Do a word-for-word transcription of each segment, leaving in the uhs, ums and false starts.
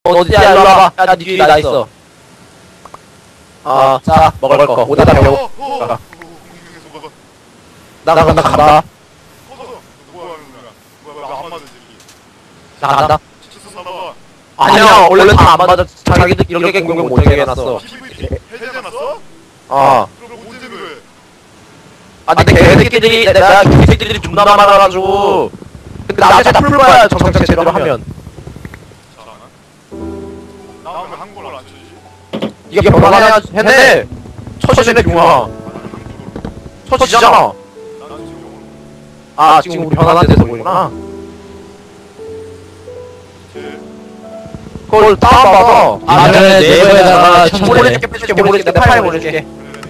어디야, 일로 와봐. 야, 니 뒤에 나 있어. 아, 자, 먹을 거. 오다가 배고. 나 간다, 간다. 나 간다. 아니야, 원래 다 안 맞아. 자기들 이렇게 공격 못하게 해놨어. 해제해놨어? 어. 그럼 언제 왜? 아, 근데 걔네들끼리, 내가 걔네들끼리 존나 많아가지고. 근데 나중에 다 풀 거야, 정착 제대로 하면. 나왜 한골 안 쳐지지? 이게 변화해야 했네. 처지네, 빙화. 처지잖아. 나는 지금 영어로 아, 지금 우리 변화한 데서 보이구나. 그걸 다운받아. 아, 그러면 네이버에다가 첨부해. 보내줄게, 빼줄게, 보내줄게. 내 파일 보내줄게.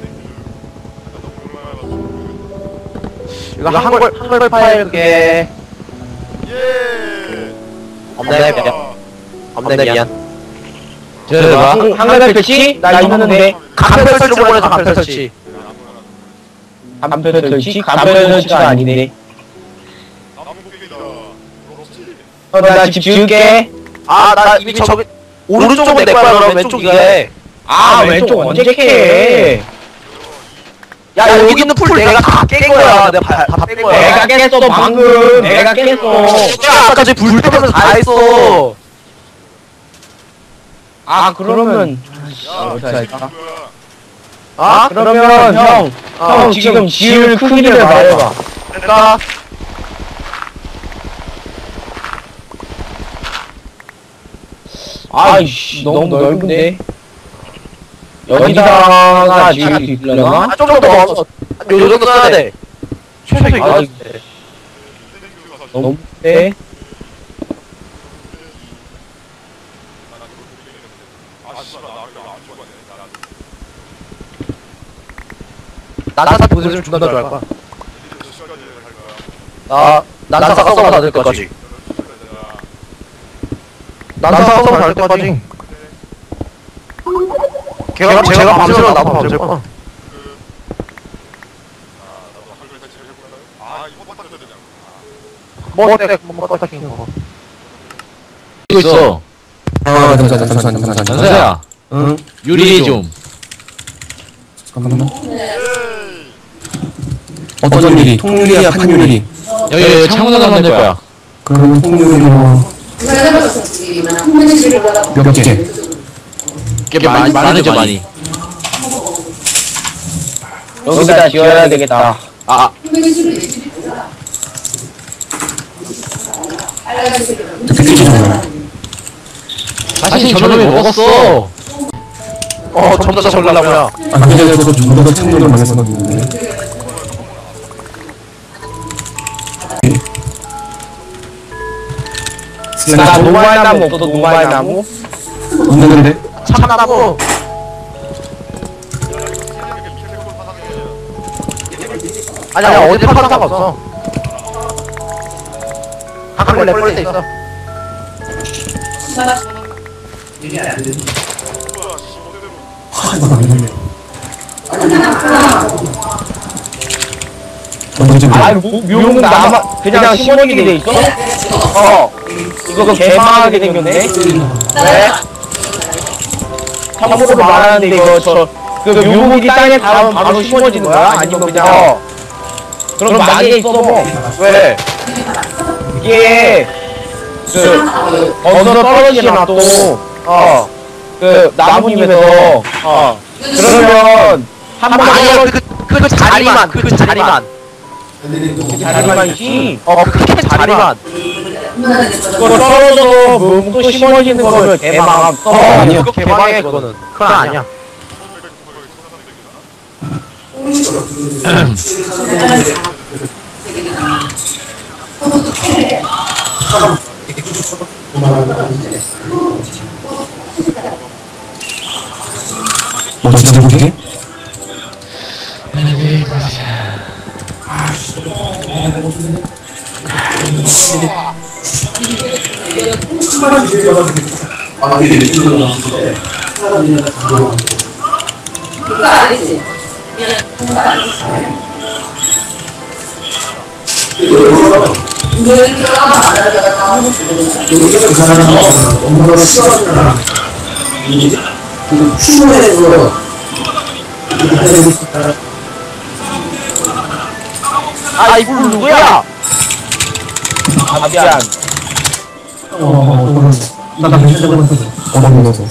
이거 한글, 한글 파일 그게. 예. 없네, 미안. 없네, 미안. 저 봐. 한글 설치? 나 있는데. 간편 설치로 보내줘, 간편 설치. 간편 설치? 간편 설치가 아니네. 어, 나 집 지을게. 아, 나 이미 저기, 오른쪽은 내 거야, 그럼 왼쪽 이게. 아, 왼쪽 언제 캐? 야, 여기 있는 풀 내가 다 깬 거야. 내가 다 뺀 거야. 내가 깼어, 방금. 내가 깼어. 야, 아까지 불 때면서 다 했어. 아, 그러면. 어떡할까? 아? 그러면, 형. 형, 지금 지을 크기를 말해봐. 그러니까. 아이씨, 너무 넓은데? 여기다가 지을 수 있으려나? 아, 좀 더 넘어. 요 정도 써야 돼. 최소 이거. 아, 너무 세? 난사사 보여주면 존나 더 좋아할 거야. 나, 난사사 서버 닫을 때까지. 난사사 서버 닫을 때까지. 걔가, 제가 밤새면 나도 밤샐 거야. 뭐, 때, 뭐, 뭐, 딱히 거. 이거 있어. 아, 잠시만, 잠시만, 잠시만, 잠시만. 전서야. 응? 유리 좀. 잠깐만. 어떤 유리? 통유리야, 판유리? 여기, 여기 창문으로 만들 거야. 그러면 통유리로 몇 개? 꽤 많이, 많으죠, 많이. 여기다 지어야 되겠다. 아, 아. 패키지 정도. 사실 저놈이 먹었어. 어, 전부 다 전라고야. 아, 근데 그거 좀 더 창문을 많이 써놨는데. 나 노말 나무 없어, 노말 나무? 없는데? 참나무. 아니, 아니, 어디 파는 상관 없어. 한글 랩볼 때 있어. 하, 이거 안 되네. 언제 아, 뭐, 묘목 남아, 그냥 심어지게 돼 있어? 어. 이거 그 개망하게 생겼네? 왜? 참고로 말하는데 이거 저, 그 묘목이 땅에 닿으면 바로 심어지는 거야? 아니면 그냥, 어. 그럼 낙에 있어 뭐. 왜? 이게, 그, 어디서 떨어지나 또, 어. 그, 나무님에서, 어. 그러면, 한 번, 아니야, 그, 그, 그 자리만, 그 자리만. 자리만 있지? 어, 그 자리만. 그거 떨어져서 또 심어지는 거를 개망함 써. 아니야, 그거 개방해, 그거는. 그건 아니야. 뭐 진짜 모르게? 그거 아니지? 그거 아니지? 그 사람은 엄마가 싫어하잖아. 그 추모해서 아, 이 뿔 누구야? 아 미안. 어, 나나 맨날 봤어. 어머니면서.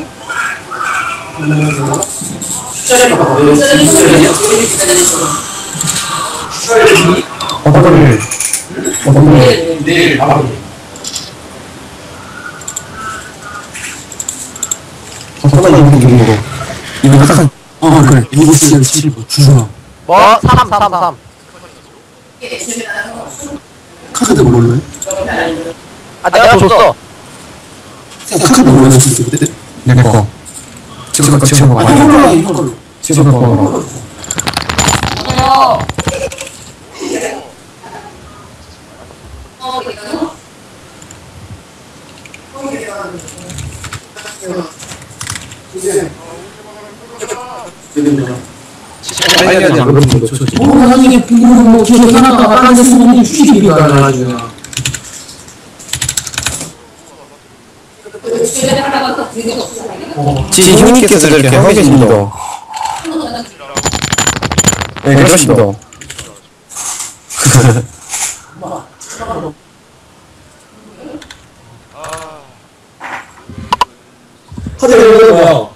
어머니, 어머니 내일 바로. 잠깐만 이거 이거 이거 약간 어 그래 이거 진짜 칠십 주주나 뭐? 삼, 삼, 삼. 카드 몰래? 아, 내가 줬어. 카드 몰래 줬을 때 내거 지금 거 지금 거 많이 이걸로 지금 거 어 나중에 뭐 기억 하나가 빨간색 수분이 휴식이니까 나중에 지금 형님께서 이렇게 하고 계십니다. 네, 그렇습니다. 하들 뭐야?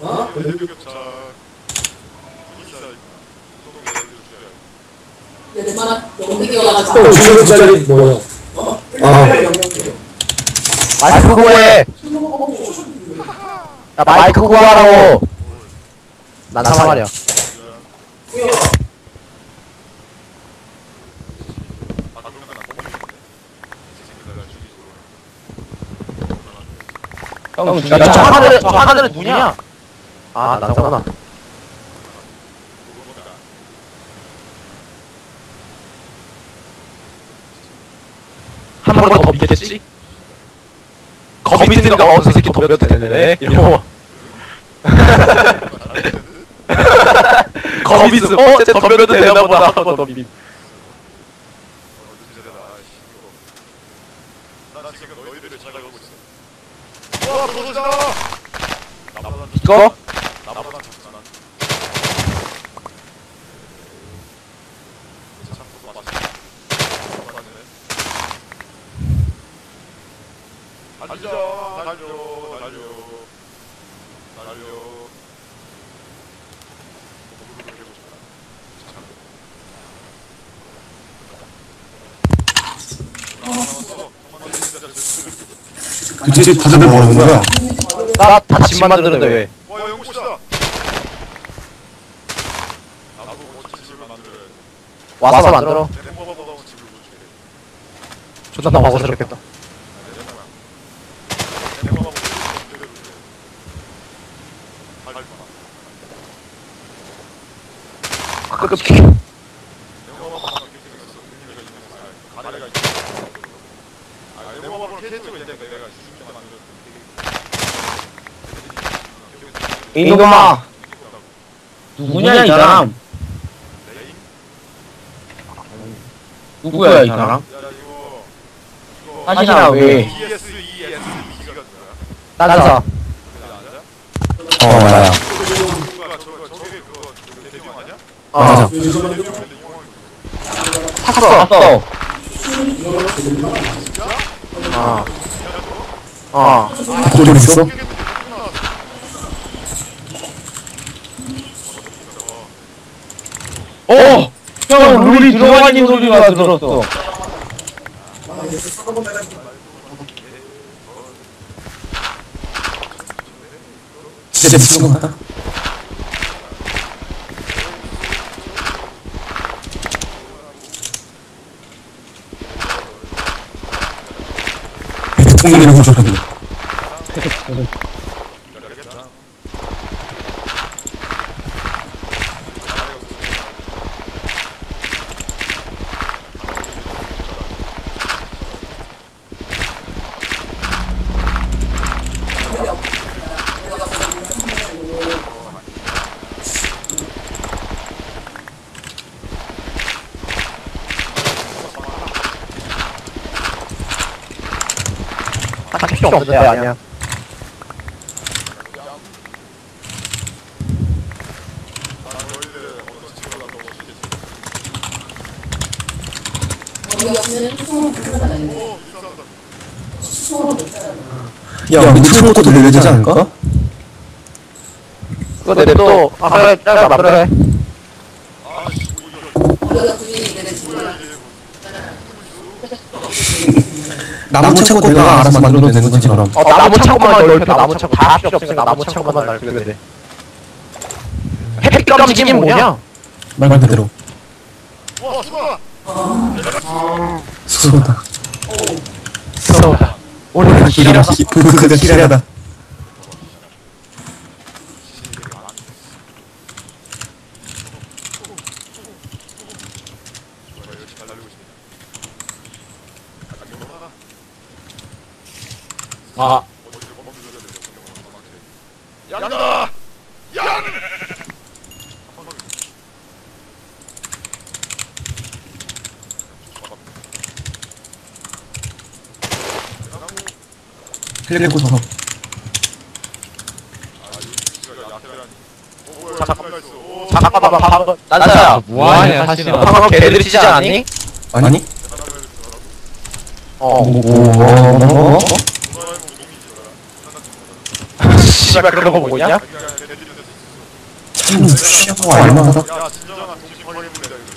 또 주식짜리 뭐야? 아 마이크 그거 해. 야, 마이크 그거 하라고. 난 사말이야. 형, 야, 저 하늘은, 저 하늘은 누구냐? 아, 나잖아. 한 번에 더 믿겠지? 겁이 드니까 어, 저 새끼 더 몇도 되네. 이러고. 겁이 있어. 어, 쟤 덤벼도 되나 보다. 더 믿. 나 지금 너희들을 찾아가고 있어. 와, 도도자! 나보다 이거? 나보다 작잖아. 참고 맞아. 달려, 달려, 달려, 달려. 그치 다들 뭐 하는 거야? 나 다짐 만드는데 왜? 와, 영구시다. 나도 멋진 집을 만들어야 돼. 와서 만들어. 내 행복하다운 집을 보여줄게. 존나 나와서럽겠다. 내 행복하고 그대로 해. 할 거야. 가끔씩. 행복하고 그렇게 생겼어. 의미가 있는 거야. 가래가 있는 거야. 아, 행복하고 캐릭터가 있는데 내가 주중에 만들었던 이놈아, 누구냐 이 사람? 누구야 이 사람? 야, 이거 이거 하시나 왜? E S E S B가 뭐야? 난사. 어, 나야. 누가 저 저게 그거 대령 아니야? 어. 샀어. 샀어. 어. 어. 돈 있어? 어! 형 룰이 들어가 있는 소리가 들었어. 진짜 미친 거 같다. 대통령이라고 하셨거든요. 필요 없는데 아니야. 우리 없으면 수송을 부르는 거 아닌데. 수송으로 못 살아. 야, 우리 트로도 돌려야 되지 않을까? 그거 냅둬. 아, 그래, 짧아, 맘대로 해. 우리가 굳이 이제는 지금 나무 창고 내가 알아서 만들어도 되는 거지, 그럼. 어, 나무 창고만 넓혀, 나무 창고. 다 필요 없으니까 나무 창고만 넓히면 돼. 햇빛 깜찍이 뭐냐? 말 그대로. 와 수고하. 수고다. 서러다. 오늘 기라다. 그가 기라다. 아, 양다. 양. 헬리고 서서. 잠깐만, 방금. 난사야. 뭐하냐, 사실은. 방금 개들이 치지 않았니? 아니? 어. 오, 오, 오, 씨발, 그런 거 보고 있냐? 참, 쉬하고 알만하다. 야 진정한 동심 확인문이다 이거.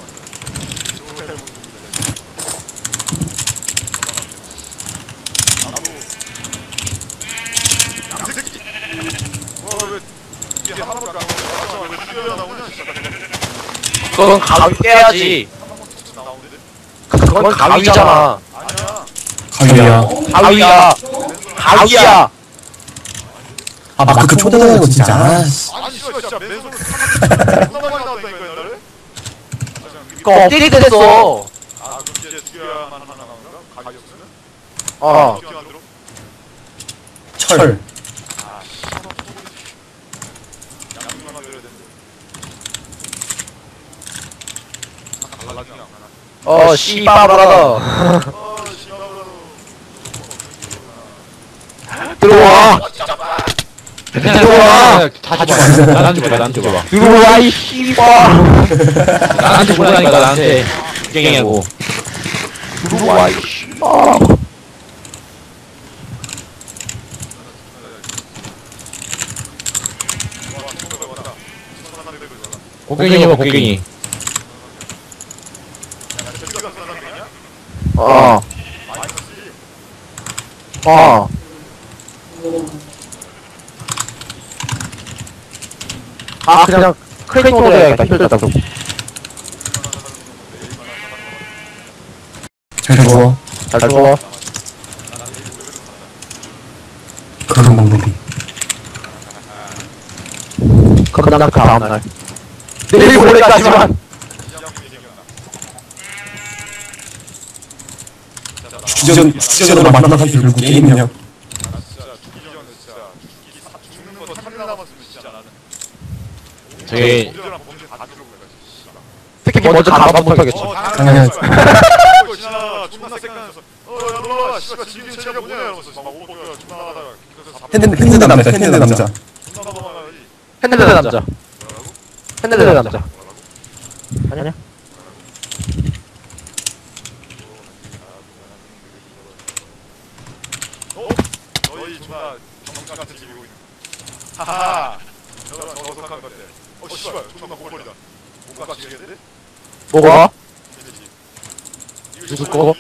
양새끼. 와왜 이게 하나밖에 안 나오냐? 왜 수요야 나오냐? 그건 가위 깨야지. 나오는데? 그건 가위잖아. 아니야. 가위야. 가위야. 가위야. 아, 마크 초대하는 거 진짜. 아, 씨. 아니 씨발 진짜 맨손으로 존나 많이 나왔다니까 옛날에? 그거 업데이트 됐어. 아 그럼 이제 죽여야만 하나 나오는가? 가위 없으면? 어. 어떻게 만들어? 철. 아 씨. 양념만 만들어야 되는데. 아 달라지냐 안 하나? 어, 씨바브라더. 어 씨발로. 들어와. 들어와. 다 줘봐. 나한테 줘봐, 나한테 줘봐. 들어와, 이 씨바. 나한테 줘라니까, 나한테. 깽이하고. 들어와, 이 씨바. 곡괭이 해봐, 곡괭이. 어. 어. 아, 그냥 크레이터로 해야겠다. 힘들다, 좀. 잘 주워. 잘 주워. 그런 방법이. 그럼 나는 그 다음날. 내일 모레까지만. 주전, 주전으로 만나서 결국 게임이냐. 저기, 특히 먼저 가봐 못하겠지. 당연히. 핸드, 핸드 남자, 핸드 남자. 핸들드 남자. 핸들드 남자. 아니, 아니야. 너희 존나 정치한테 지고 있는. 하하. 너가 어석한 것 같아. 어 씨발 존나 목걸이다. 못 깎이겠는데? 뭐가? 누구 거?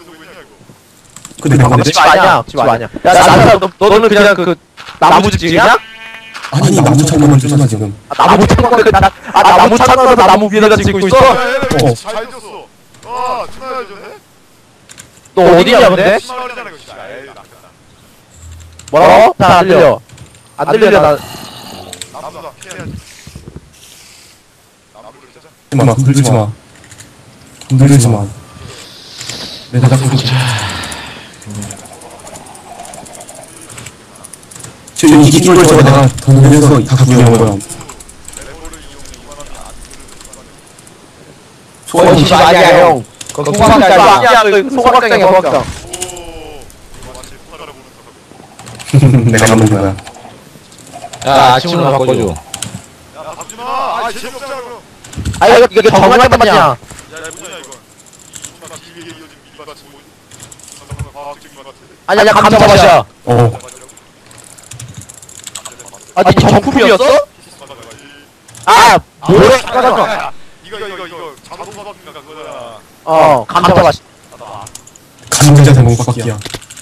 근데 방금 집 아니야. 집 아니야. 야, 나, 너, 너는 그냥 그 나무집이냐? 아니 나무 창고만 주잖아 지금. 아, 나무 창고 그 나, 아, 나무 창고에서 나무 위에다가 짓고 있어? 어. 잘 줬어. 와 존나 잘 줬네. 너 어디냐 근데? 십만 원이잖아 이거 진짜. 에이 나. 뭐라고? 잘 안 들려. 안 들려 나. 나무다 캐야지. 나무를 짜자. 마, 건들지 마. 건들지 마. 내가 자꾸 저 여기 이긴 걸 저거 내가 돈 내면서 다 구경한 거야. 소원이 아니야 형. 그거 소각장 아니야. 그 소각장이야 소각장. 오. 이거 마치 포가를 보는 척. 내가 만든 거야. 야, 아침으로 바꿔줘. 야 박준아 아 재미없잖아 그럼. 아 이거 이게 정말 때문이야. 야 뭐냐 이건. 존나 비비에 이어진 미리바치 뭐. 존나 과학적인 것 같아. 아니 아니야 감자 맛이야. 어. 아니 정품이었어? 아 뭐래? 잠깐만. 이거 이거 이거 자동차 바뀐가 그거잖아. 어 감자 맛. 감자 대목박기야.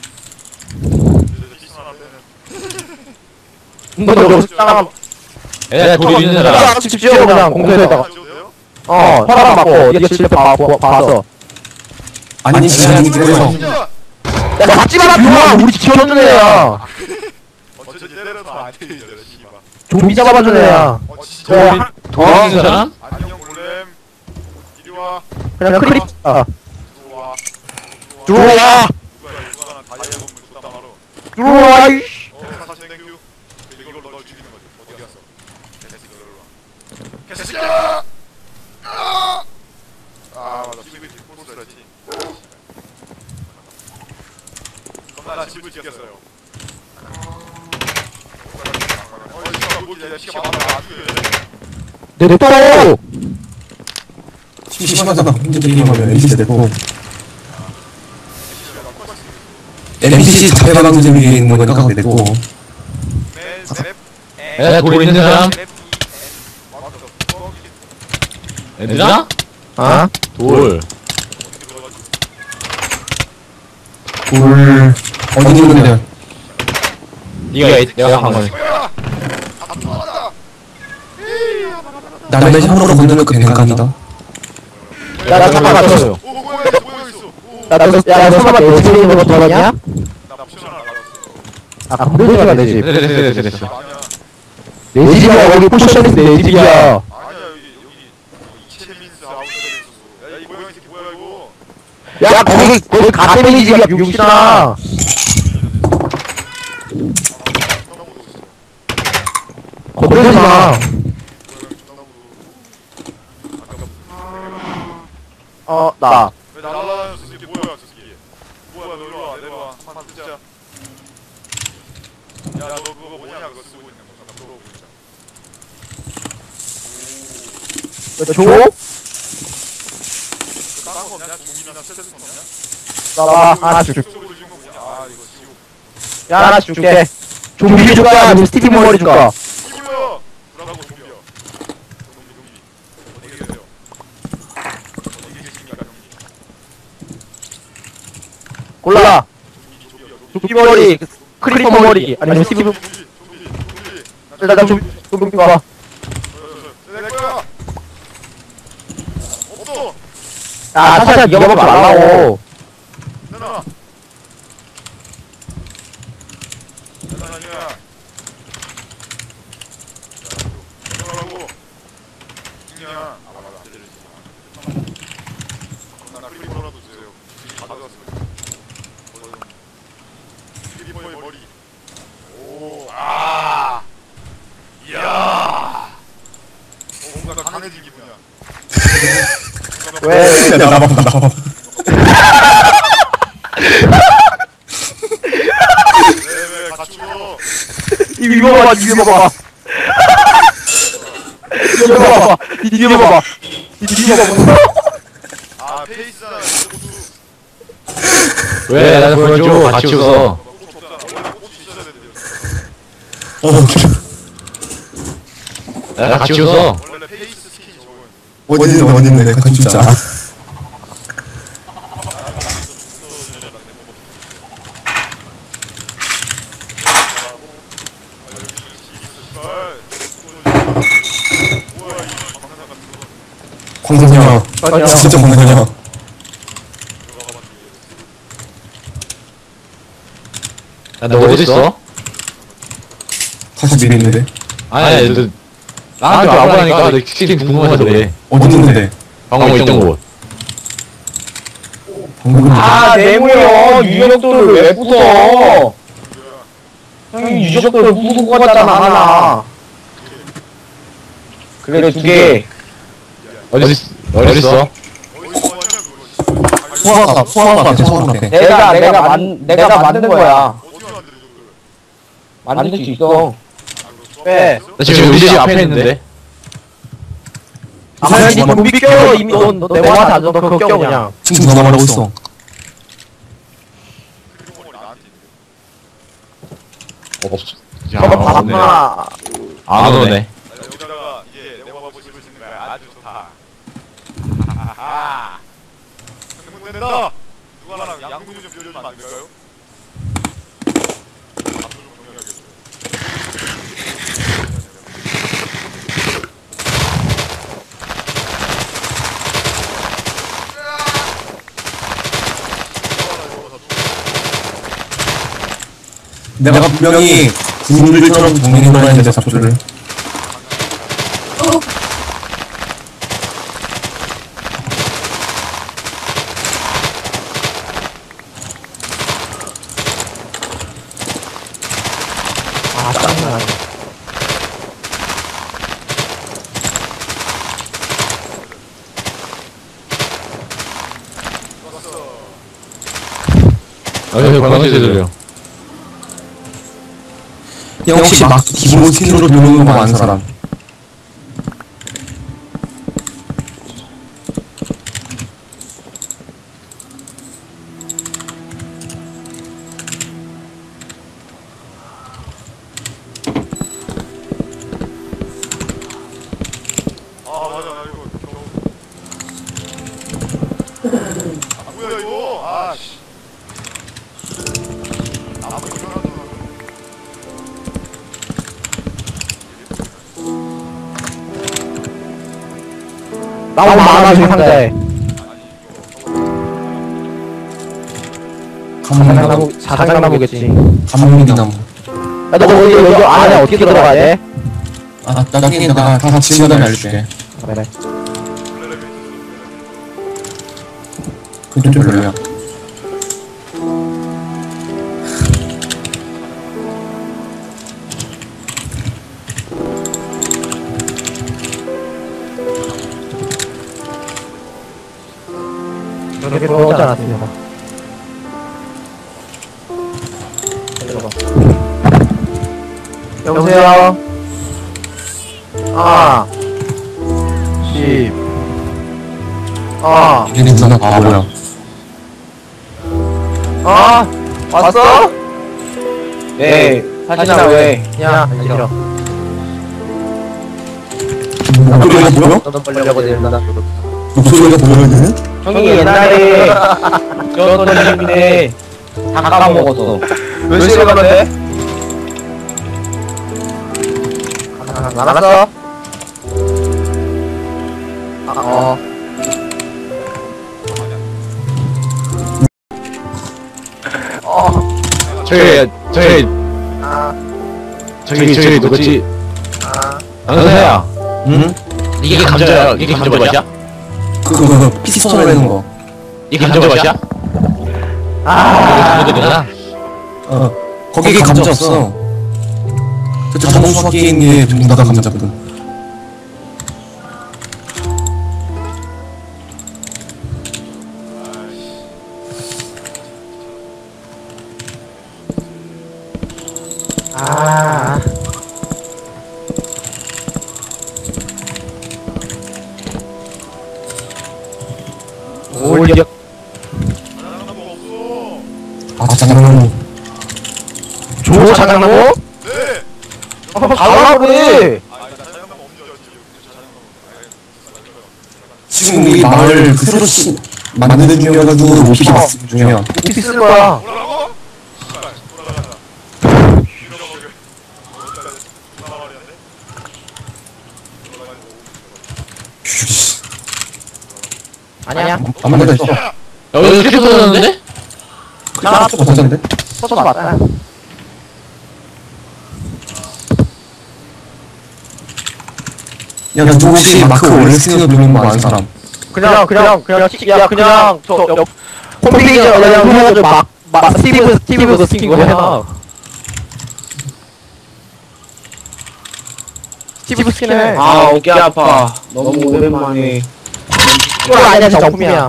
너 여기 땅 야, 돌이 있는 사람. 땅 집 지어 그냥 공터에다가. 어 허락 받고 이게 실패 봐 봐서. 아니 지금 그래서 진짜. 야 맞지 마라 좋아 우리 지켜줬는 애야. 어쩌지 때려도 안 때리잖아 씨발. 좀비 잡아준 애야. 어 진짜. 돌이 있는 사람? 안녕 골렘. 이리 와. 그냥 크립. 아 들어와. 들어와 누가 누가 다이아몬드 줬다 말어. 들어와 이씨. 어 사실 땡큐. 이걸 널 죽이는 거지. 어디 갔어? 개새끼 너 일로 와. 개새끼야! 아 아, 맞아 집을 짓고 있었지. 그럼 나 집을 지켰어요. 어 이거 뭐지? 야 시간 많아. 내 또. 심심하잖아. 혼자 게임하면 엔피씨 되고 엔피씨 자폐방송 재미에 있는 거니까 깎아도 되고 야, 돌이 있는 사람? 얘들아? 아 돌. 돌 어디 있는데? 니가 내가 한 거네. 남의 향으로 걷는 그 뱅간이다. 야나 잠깐만 너. 오 뭐야 있어 뭐야 있어. 야너 설마 내 집에 있는 거 들었냐? 나 옵션 하나 받았어. 아 건들지마 내 집. 됐어, 됐어, 됐어, 됐어. 아니야. 내 집이야 거기 포션에서 내 집이야. 아니야 여기 여기 이채민스 아웃사이드 있었어. 야이 고양이 새끼 뭐야 이거? 야 거기 거기 가테민이 집이야 병신아. 건들지마. 어 나. 왜 날라다녀 저 새끼 뭐야 저 새끼. 뭐야 너 일로 와 내려와 한판 뜨자. 야너 그거 뭐냐 그거 쓰고 있는 거 잠깐 물어보자. 줘? 딴거 없냐? 종이나 스테스 없냐? 나봐 하나 줄게. 쪽으로 지은 거 뭐냐? 아 이거 지우. 야 하나 줄게. 좀비 줄까 아니면 스티브 머리 줄까? 이거요. 뭐라고 좀비야? 좀비 좀비. 어디 계세요? 어디 계십니까 좀비? 골라. 좀비 좀비야 좀비. 좀비 머리, 크리퍼 머리 아니면 스티브. 좀비 좀비 좀비. 일단 나 좀비 좀비 봐. 내 거야. 없어. 야 사실 네가 먹지 말라고. 내놔. 내놔 아니야. 내놔라고. 중이야. 아 맞아. 나 크리퍼라도 주세요. 다 가져왔어요. 크리퍼의 머리. 오. 아. 이야. 어, 뭔가 강해진 기분이야. 왜? 나와봐 나와봐. 왜왜 갖추어? 이거 봐봐, 이거 봐봐. 이거 봐봐, 이거 봐봐. 이거 봐봐. 아 페이스잖아. 왜? 나도 보여줘. 같이 웃어. 꽃 없잖아. 원래 꽃이 있어야 되는데. 어 나 같이 웃어. 원래 페이스 스킨이 저거. 어디 있는 어디 있는 그 진짜. 광선이야. 진짜 광선이야. 야, 너 어디 있어? 사실 집에 있는데. 아니, 너 나한테 와보라니까 너 스킨 궁금해서 그래. 어디 있는데? 방금 있던 곳. 방금 아, 네모요. 유적도를 왜 부숴? 형이 유적도를 부수고 갔잖아, 하나. 그래, 두 개. 어디 있어? 어디 있어? 소화가 소화가 앞에 소화가 앞에. 내가, 내가 만, 내가 만든 거야. 어떻게 만들어 이거를? 만들 수 있어. 왜? 나 지금 우리 집 앞에 있는데. 아, 아니, 못 비껴. 이미 넌, 너 내가 다 너, 그거 껴, 그냥. 지금 누가 말하고 있어? 없어. 저거 봤나? 안 오네. 여기다가 이게 내 마법을 씹을 수 있는 거야. 아주 좋다. 하하하. 흥분된다. 누가 나랑 양궁 좀 빌려주면 안 될까요? 앞으로 좀 정리하겠어요. 내가 분명히 군인들처럼 동행해야 했는데 잡초를. 아, 짜증나. 여기 관광지 들려. 역시 막 기본 스킬로 배우는 거 많은 사람. 아 맞아 나 이거 겨우 아 뭐야 이거 아씨 아무 이거 하나도 나무 많아, 저 상자에. 자작나무, 자작나무겠지. 감목이나무. 야, 너 여기, 여기 안에 어떻게 들어가야 돼? 아, 나중에 내가 다 같이 친 다음에 알려줄게. 그래. 그건 좀 별로야. 저렇게 들어오지 않았습니다. 여보세요? 아. 십. 아. 얘네 누나 바보야. 아. 왔어? 네. 사진아 왜? 야, 싫어. 목소리가 보여? 너도 벌려고 된다. 목소리가 보여, 얘는? 형이 옛날에 저었던 이름이네. 다 까먹었어. 몇 시간 건데? 알았어. 아, 어. 어. 저기, 저기, 아, 저기, 저기 누구지? 아. 안서야. 응? 이게 감자야. 이게 감자밭이야? 그거, 그거, 피스톤을 내는 거. 이게 감자밭이야? 아. 감자밭이야? 어. 거기 감자였어. 그때 자동 수확기에 있는 게 전부 다 감자거든. 아. 올려. 아, 자장나무. 조 자장나무? 네! 아, 달라 그래. 아 이거 자장나무 없는 줄 알았지 자장나무 지금 우리 마을 그 새로 시, 만드는 중이어가지고 오피 봤을 중이야. 오피 쓸 거야. 뭐라고? 씨발 돌아가자 유명하게 어디까지 존나 말이었네? 아니야. 안 만들다 있어. 여기 이렇게 터졌는데? 아, 좀 괜찮은데? 서서 맞다. 야, 너 혹시 마크 올스티너 누르는 거 아는 사람? 그냥 그냥 그냥 티- 야 그냥 저 옆 홈페이지 그냥 해가지고 막, 막 스티브 스티브도 스킨 거 해놔. 스티브 스킨 해. 아, 어깨 아파. 너무 오랜만에. 그거 아니야 정품이야.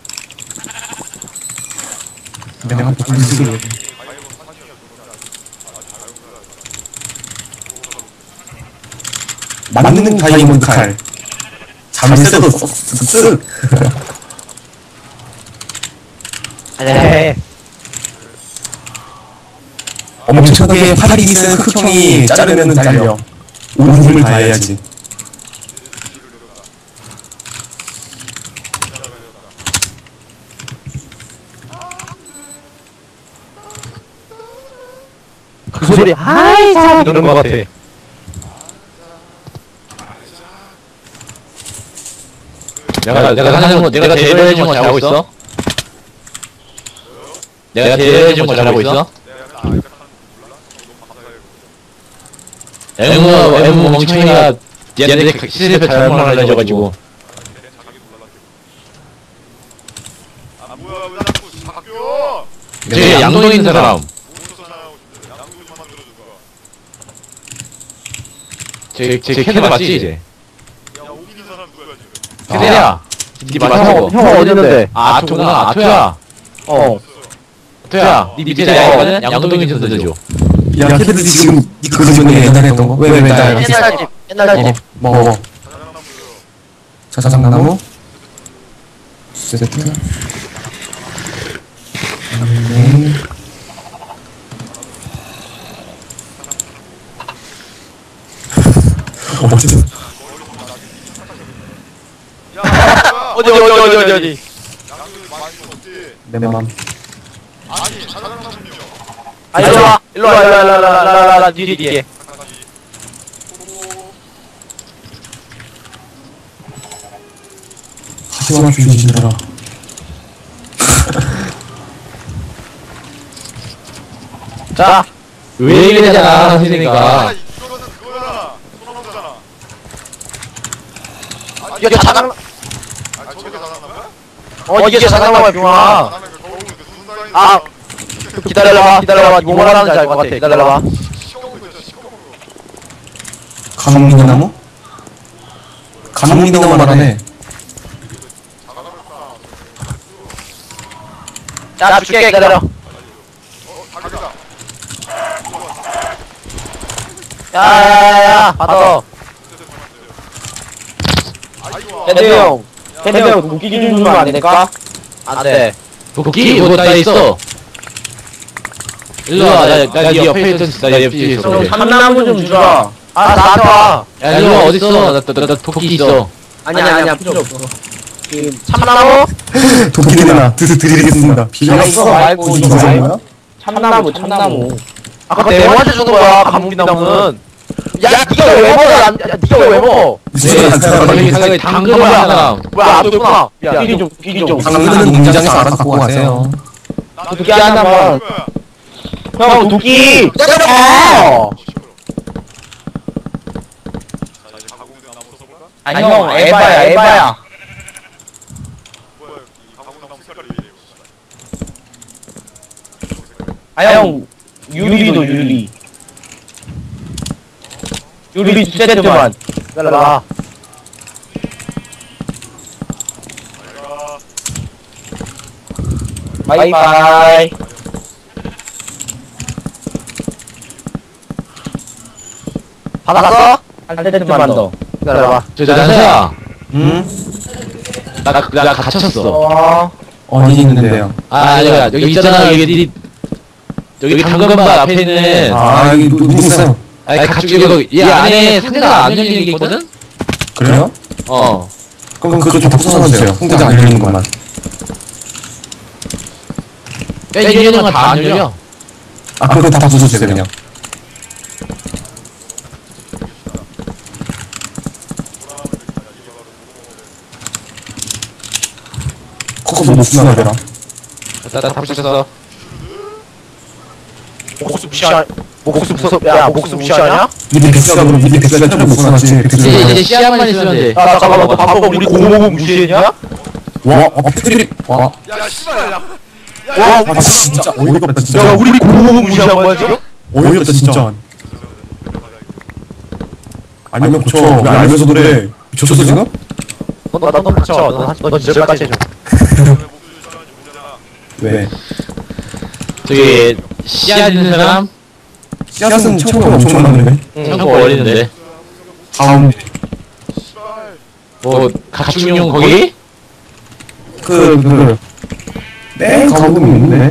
내가 올스티너. 만능 다이아몬드 칼. 잠을 새도 쓱쓱. 네. 엄청나게 팔이 있는 흑형이 자르면 달려. 온 힘을 다해야지. 그 소리 아이 참 이러는 것 같아. 내가 내가 하는 거 내가 제일 해준 거 잘하고 있어? 내가 제일 해준 거 잘하고 있어? 엠무 엠무 멍청이가 얘네 시스템 잘못 알려줘가지고. 아 뭐야 왜 자꾸 바뀌어? 저기 양동에 있는 사람. 제, 제 캐드 맞지 이제? 캐드야! 니 맞춰. 형 어디 있는데? 아, 아토구나. 아토야. 어. 아토야. 니 밑에 나있거든? 양동이 좀 던져줘. 야, 걔들 지금 그거 전에 옛날에 했던 거? 왜, 왜, 나 이렇게 옛날 집 옛날 집. 먹어, 먹어. 자작나무? 세트? 음. 어쨌든. 어디 어디 어디 어디 어디. 내 맘. 아니 자작나무요. 아 일로 와 일로 와 일로 와 일로 와 일로 와 일로 와 뒤에 뒤에. 하지마 주인들아. 자. 왜 이러잖아, 선생님이니까. 이거는 그거잖아. 소나무잖아. 이게 자장. 아 저게 자작나무야? 어 이게 자장나무야 뿅아. 나는 그 거울 그 눈 사이에 아. 기다려봐 기다려봐 뭐 말하는지 알 것 같아. 기다려봐. 시꺼먼 거 있잖아 시꺼먼 거. 강미나무? 강미나무 말하네. 자 줄게 기다려. 어 가게다. 야야야야 받아. 아이고. 헤드 형. 헤드 형 도끼 좀 주면 안 될까? 안 돼. 도끼? 뭐, 나 있어. 일로 와, 나, 나, 나 옆에 있던, 나 옆에 있어. 그래. 참나무 좀 주라. 아 나한테 와. 야, 일로 와, 어딨어? 나, 나, 나, 나 도끼 있어. 아니야 아니야 필요 없어. 참나무? 도끼 내놔. 드 드리겠습니다. 야 이거 말고 이거 말고. 참나무 참나무. 아까 네모한테 주는 거야 감기나무는. 야 니가 왜 먹어? 남- 야 니가 왜 먹어? 네, 저기 생각에 당근을 하는 사람. 뭐야 안 줬구나. 야 끼리 좀 끼리 좀. 당근은 농장에서 알아서 갖고 가세요. 도끼 하나만. 형 도끼. 어. 아니 형 에바야 에바야. 아형 유리도 유리. 유리 두 세트만. 기다려봐. 바이바이. 받았어? 한 세트만 더. 기다려봐. 저, 저, 난사야. 응? 나, 나, 나 갇혔어. 어. 어디 있는데요? 아, 여기, 여기 있잖아, 여기, 여기 당근밭 앞에 있는. 아, 여기 누구 있어요? 아니, 가축, 이거, 얘 안에 상자가 안 열리는 게 있거든? 그래요? 어. 그럼 그거 좀 부숴놔주세요. 홍대장 안 열리는 것만. 야, 이 열리는 건 다 안 열려. 아, 그거 다 부숴주세요, 그냥. 코코 목숨 하더라. 나, 나, 다 부셨어. 목수 무시하. 목수 무서. 야 목수 무시하냐? 니네 백수가 그럼 니네 백수가 좀 목숨 하지. 이제, 이제 씨앗만 있으면 돼. 야 잠깐만 너 방금 우리 고모고 무시했냐? 와, 어, 패드립. 와, 와, 야 씨발 야. 아, 진짜 어이가 없다, 진짜. 야 우리 고모고 무시한 거야 지금? 어이가 없다, 진짜. 알면 고쳐. 왜 알면서 그래? 미쳤어, 지금? 너너너 쳐. 너 진짜 까지 해줘. 왜? 저기, 씨앗 있는 사람? 씨앗은 청포 엄청 많은데. 참고 어리는데. 가운데. 씨발. 뭐 가축용 거기? 그, 그, 맨 가운데 있는데?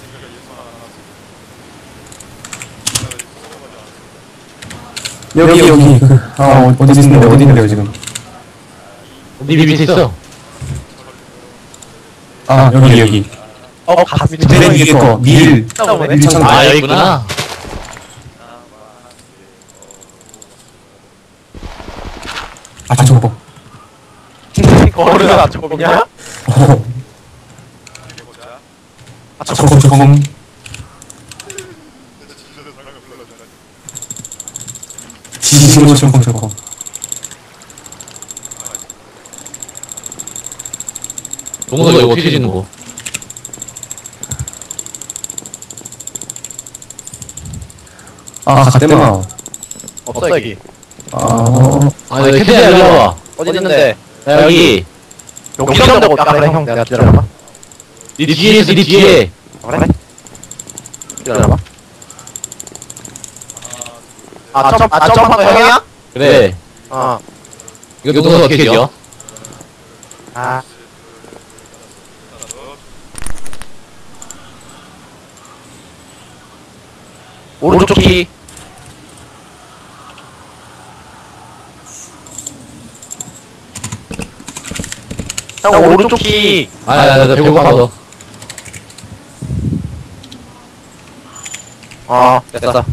여기, 여기, 그, 아, 어, 어디 있는데, 어디 있는데요, 지금? 네 밑에 있어. 아, 여기, 여기. 어 가슴이 맨 위에 거, 밀. 때문에 밀창. 아 여기 있구나. 아, 저거. 거르다 저거 그냥 어, 이게 뭐야? 아, 저거, 저거. 진짜 진실의 사랑을 불러주는. 진실로 저거, 저거. 동서 이거 어떻게 짓는 거? 아, 갓대마. 없어 여기. 아, 아 여기 캐디야 일로 와봐. 어디 있는데? 야, 여기. 여기 있는다고. 아 그래 형 내가 기다려봐. 네 뒤에 있어 네 뒤에. 그래? 기다려봐. 아 점, 아 점프한 거 형이야? 그래. 어. 이거 동서 어떻게 지어? 아. 오른쪽 키. 형 오른쪽 키. 아나나 배고파서. 어 됐어.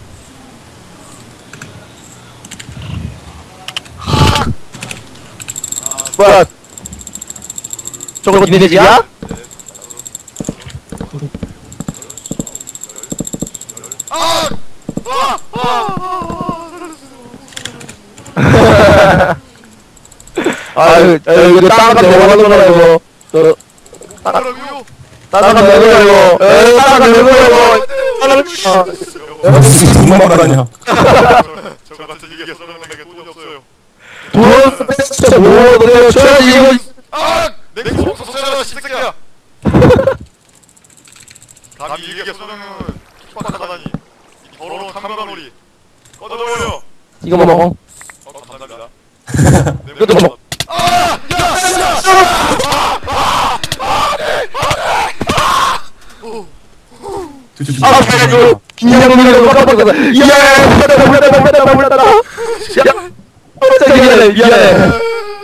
뭐야? 저거 니네 집이야? 아! 아! 아! 아유, 아유 이거 땅값 내고 거라 이거. 너 뭐라고요? 땅값 내고 이거. 에이 땅값 내고 이거. 무슨 돈만 받았냐. 저 같은 이게 썰어내게 돈이 없어요. 돈 진짜 뭐 너네 줘야지 이거. 아! 내 거 없었잖아, 씨새끼야. 감히 이게 썰어내면 킥박하다니. 이 더러운 탐관오리. 꺼져버려. 이거 먹어. 어, 감사합니다. 이것도 먹어. 아! 야! 야! 아 그래도 긴장감이 깜빡깜빡. 야 몰랐다 몰랐다 몰랐다 몰랐다. 야 진짜 미안해 미안해.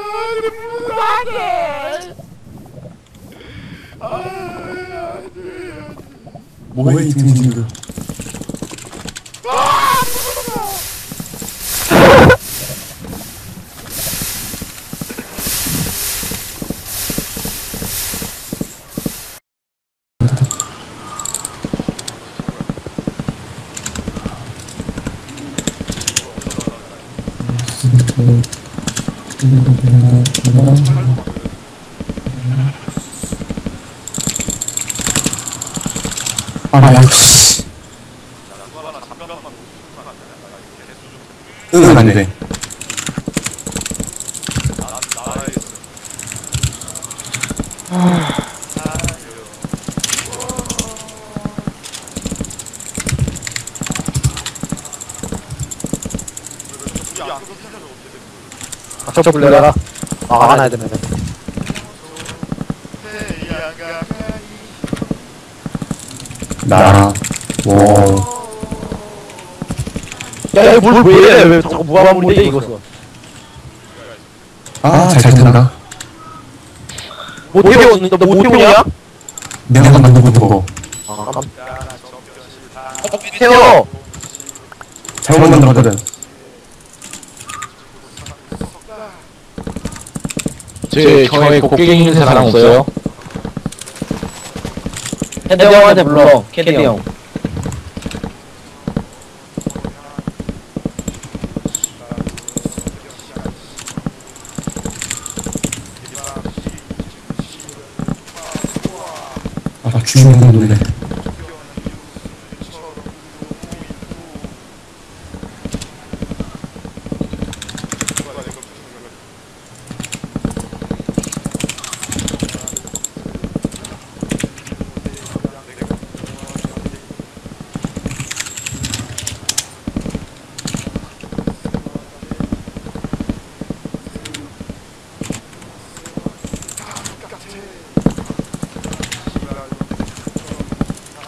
뭐해, 이 등신들. 아, 야, 씨. 응, 안 돼. 저 불러라. 아 하나 해야 되네. 나, 워. 야 이거 물 왜이래? 왜 자꾸 무한물인데 이거? 아, 잘 탄다. 못 태웠는데 너못 태우냐? 내가 만들고 있는 거. 아 깜. 태워. 잘못 만들었거든. 제 저의 곡괭이 있는 사람 없어요? 캐디 형한테 불러. 캐디 형. 아, 나 죽이는 거 놀래.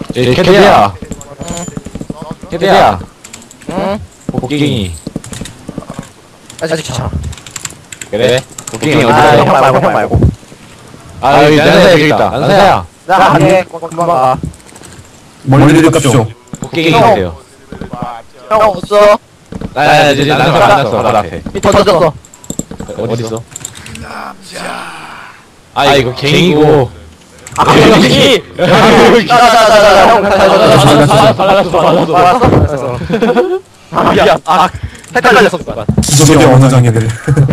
예, 캐드야. 캐드야. 응? 복갱이. 아직 귀찮아. 그래? 복갱이 아, 어디가? 형 말고, 형 말고. 아, 여기 난사야 여기 있다. 난사야. 나 가게, 금방 가. 멀리 내려갑시오. 복갱이 형. 주세요. 형 없어? 아, 아, 이제 난사 만났어. 바로 앞에. 터졌어. 어디 있어? 아, 이거 갱이고. 아, 여기! 자자자자, 형, 발랐어, 발랐어, 발랐어. 알았어? 아, 미안. 아, 헷갈렸어, 순간. 기적의 원장애들.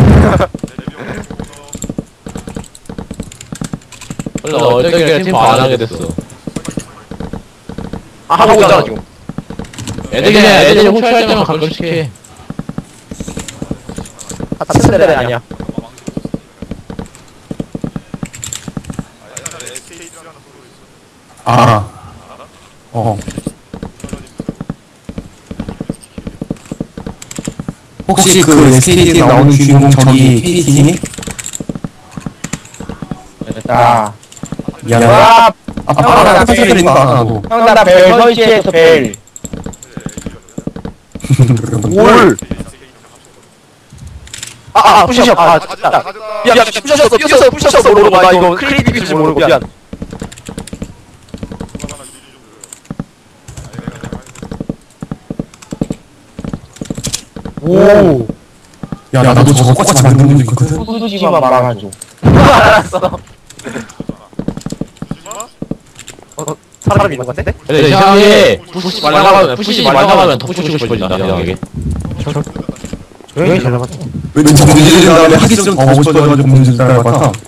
원래 어쩌길래 팀 안 하게 됐어. 아, 하고 있잖아, 지금. 애들 그냥 애들이 호출할 때만 가끔씩 해. 아, 같은 레벨 아니야. 아. 어. 혹시 그 에스케이티에 나오는 주인공 저기 케이티니? 아, 미안해. 아, 아, 파라 사실 있는 거 나도. 형, 나 벨 설치해서 벨. 올. 아, 아, 푸시업. 아, 진짜. 미안, 미안, 푸시업어, 푸시업어, 푸시업어 모르고 나 이거 크리에이티브 줄 모르고 미안. 오. 야, 나도 저거 꽂지 만드는 적 있거든. 후드지만 말아가지고. 알았어. 어, 사람 있는 것 같은데? 근데 이상하게 푸시 말라가면 푸시 말라가면 더 푸시고 싶어진다 이상하게. 왜 잘 나갔어? 왠지 문제된 다음에 하기 좀 더 하고 싶어져가지고 문제 따라갈 것 같아.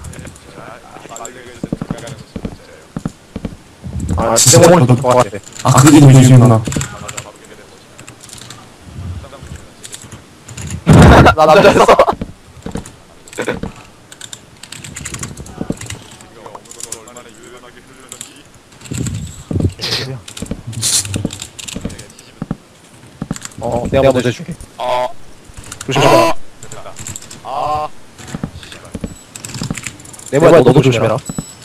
아, 진짜 오늘 더 좋아하겠어. 아, 그게 문제구나. 나 남자였어. 어, 내가 먼저 해줄게. 아, 조심해라. 아, 내보야, 너, 너도 조심해라.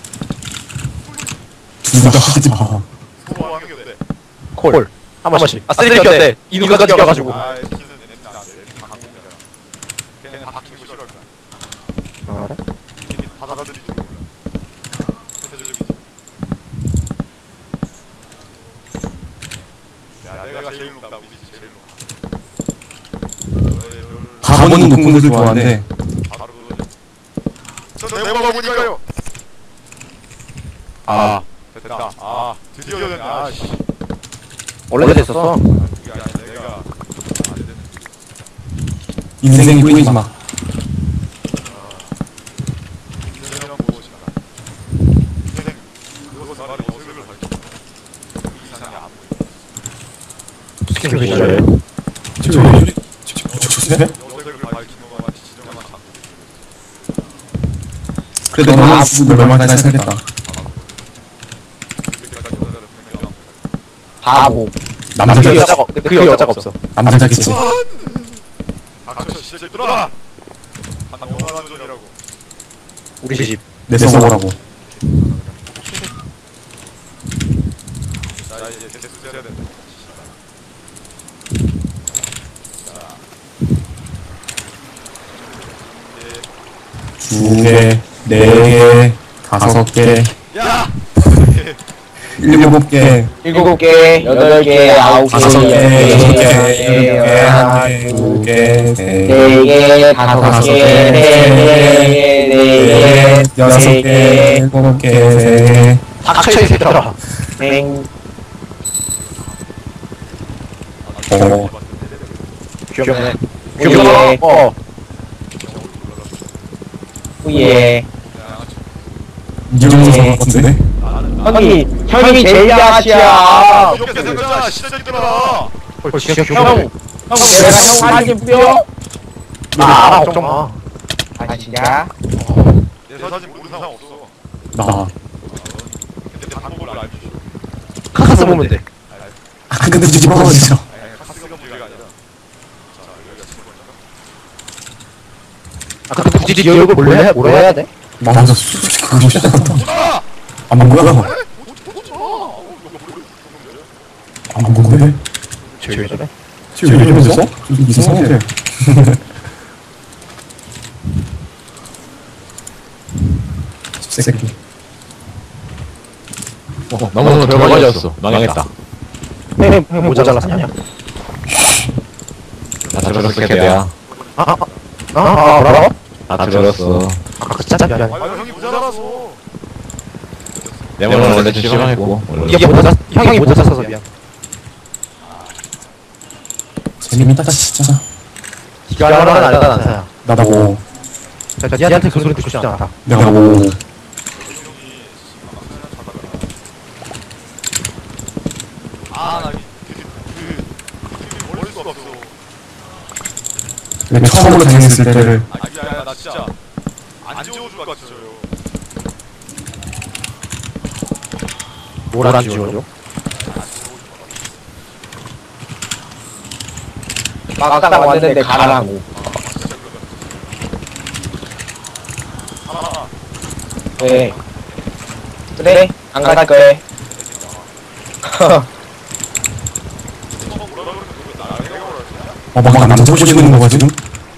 둘 다 하지 마. 소화하는 게 어때? 콜. 한 번씩. 아, 쓰리키 어때? 이누가 껴가지고. 아, 키는 애는 안 돼. 애는 강공이잖아. 걔는 다 바뀌는 거 싫어할 거야. 아, 그래? 걔는 다 받아들이지 몰라. 대대적이지. 야, 내가 제일 높다. 우리 집 제일 높아. 가보는 높은 곳을 좋아하는데. 바로 그거지. 저 내가 보니까요. 아, 됐다. 아, 드디어 됐네. 아, 씨. 원래 됐었어. 그게 아니라 내가 안 되는. 인생이 보이지 마. 인생이란 무엇인가? 인생 그것은 말이 어색을 밝힌다. 이 이상이 안 보인다. 스킬 왜 저래? 저, 저, 저, 저, 저, 어색을 밝힌 것만 마치 지정한 장소. 그래도 너는 죽을 얼마나 잘 살겠다. 그때까지 여자를 분명히 바보. 그 남자겠지. 여자가, 없- 그 여자가 없어. 남자겠지. 닥쳐 시제들아! 한 영원한 전이라고. 우리 집. 내 성호라고. 자 이제 계속 해야 된다. 두 개, 네 개, 다섯 개, 야! 일곱 개, 일곱 개, 여덟 개, 아홉 개, 다섯 개, 여섯 개, 일곱 개, 하나, 한 개, 두 개, 세 개, 네 개, 다섯 다섯 개, 개, 네 개, 네 개, 여섯 개, 일곱 개, 세 개. 닥쳐 이 새끼들아. 땡. 어, 귀엽네. 귀여워. 어. 후예. 이 정도 것 같은데? 형이, 형이 제일 야시야. 귀엽게 생겼잖아 시제들아! 형, 형, 내가 형 사진 뿌려? 아, 걱정 마. 아, 진짜? 내 사진 모르는 사람 없어. 나. 근데 방법을 알고 있어. 카카스 보면 돼. 아, 근데 뒤집어 버리죠. 아니 카스가 문제가 아니라. 자 여기가 친구 있잖아. 아, 근데 굳이 네 얼굴 몰래, 뭐라 해야 돼? 맞아, 솔직히 그거 쉽지 않다. 보자! 아, 뭐야? 보자! 왜 저래? 지금 왜 이러면서? 좀 이상해. 새끼. 어, 너무 별거지였어. 망했다. 형, 형 모자 잘랐냐? 나 들었어, 캐드야. 아, 아, 뭐라고? 나 들었어. 아, 진짜 미안해. 아 형이 모자라서. 내 말은 원래 좀 심하고. 이게 모자, 형이 모자 써서 미안. 재밌다 진짜. 기가 하나는 아니다, 나사야. 나다고. 자, 니한테 그 소리 듣고 싶지 않다. 내가 뭐. 아나 그, 그, 그, 버릴 수가 없어. 내가 처음으로 당했을 때를. 아니야 나 진짜 안 지워줄 것 같아요. 뭘 안 지워줘? 막상 왔는데 가라고. 왜? 그래? 안 갈 거야. 어, 막 남자 보시는 거가 지금?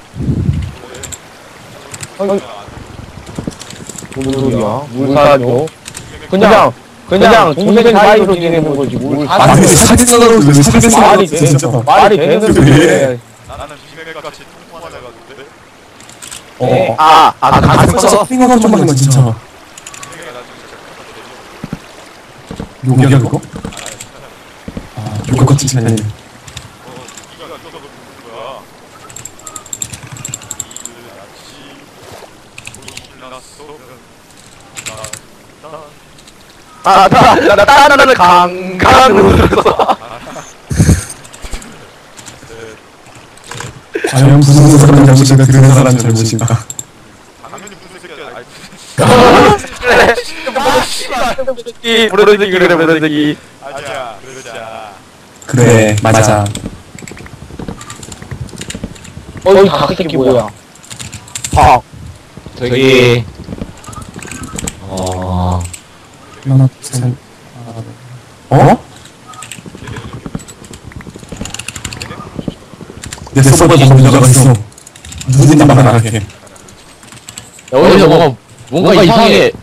무슨 소리야? 물 사줘? 그냥, 그냥 동생 사이로 지내는 거지. 물 아니, 사줘? 사진사로 왜 사진사 말이 돼? 진짜. 말이 되는 소리야. 나는 비매같이 통통하다 해가지고. 어, 아, 아, 아, 가슴 가슴 써. 핑거가 좀 하는 거 진짜. 욕이야 그거? 아, 욕 같은 게 아니네. 아, 나, 나, 나, 따라는 강강으로 들었어. 과연 무슨 사람 잘못인가 그런 사람 잘못인가. 당연히 무슨 새끼야. 이 부르기 그래 부르기. 아니야 그러지 않아. 그래, 맞아. 어이 각새끼 뭐야? 박. 저기, 어, 하나, 둘, 어? 내 서버에 범죄자가 있어. 누군지 말하게. 여기서 뭔가, 뭔가 이상하게,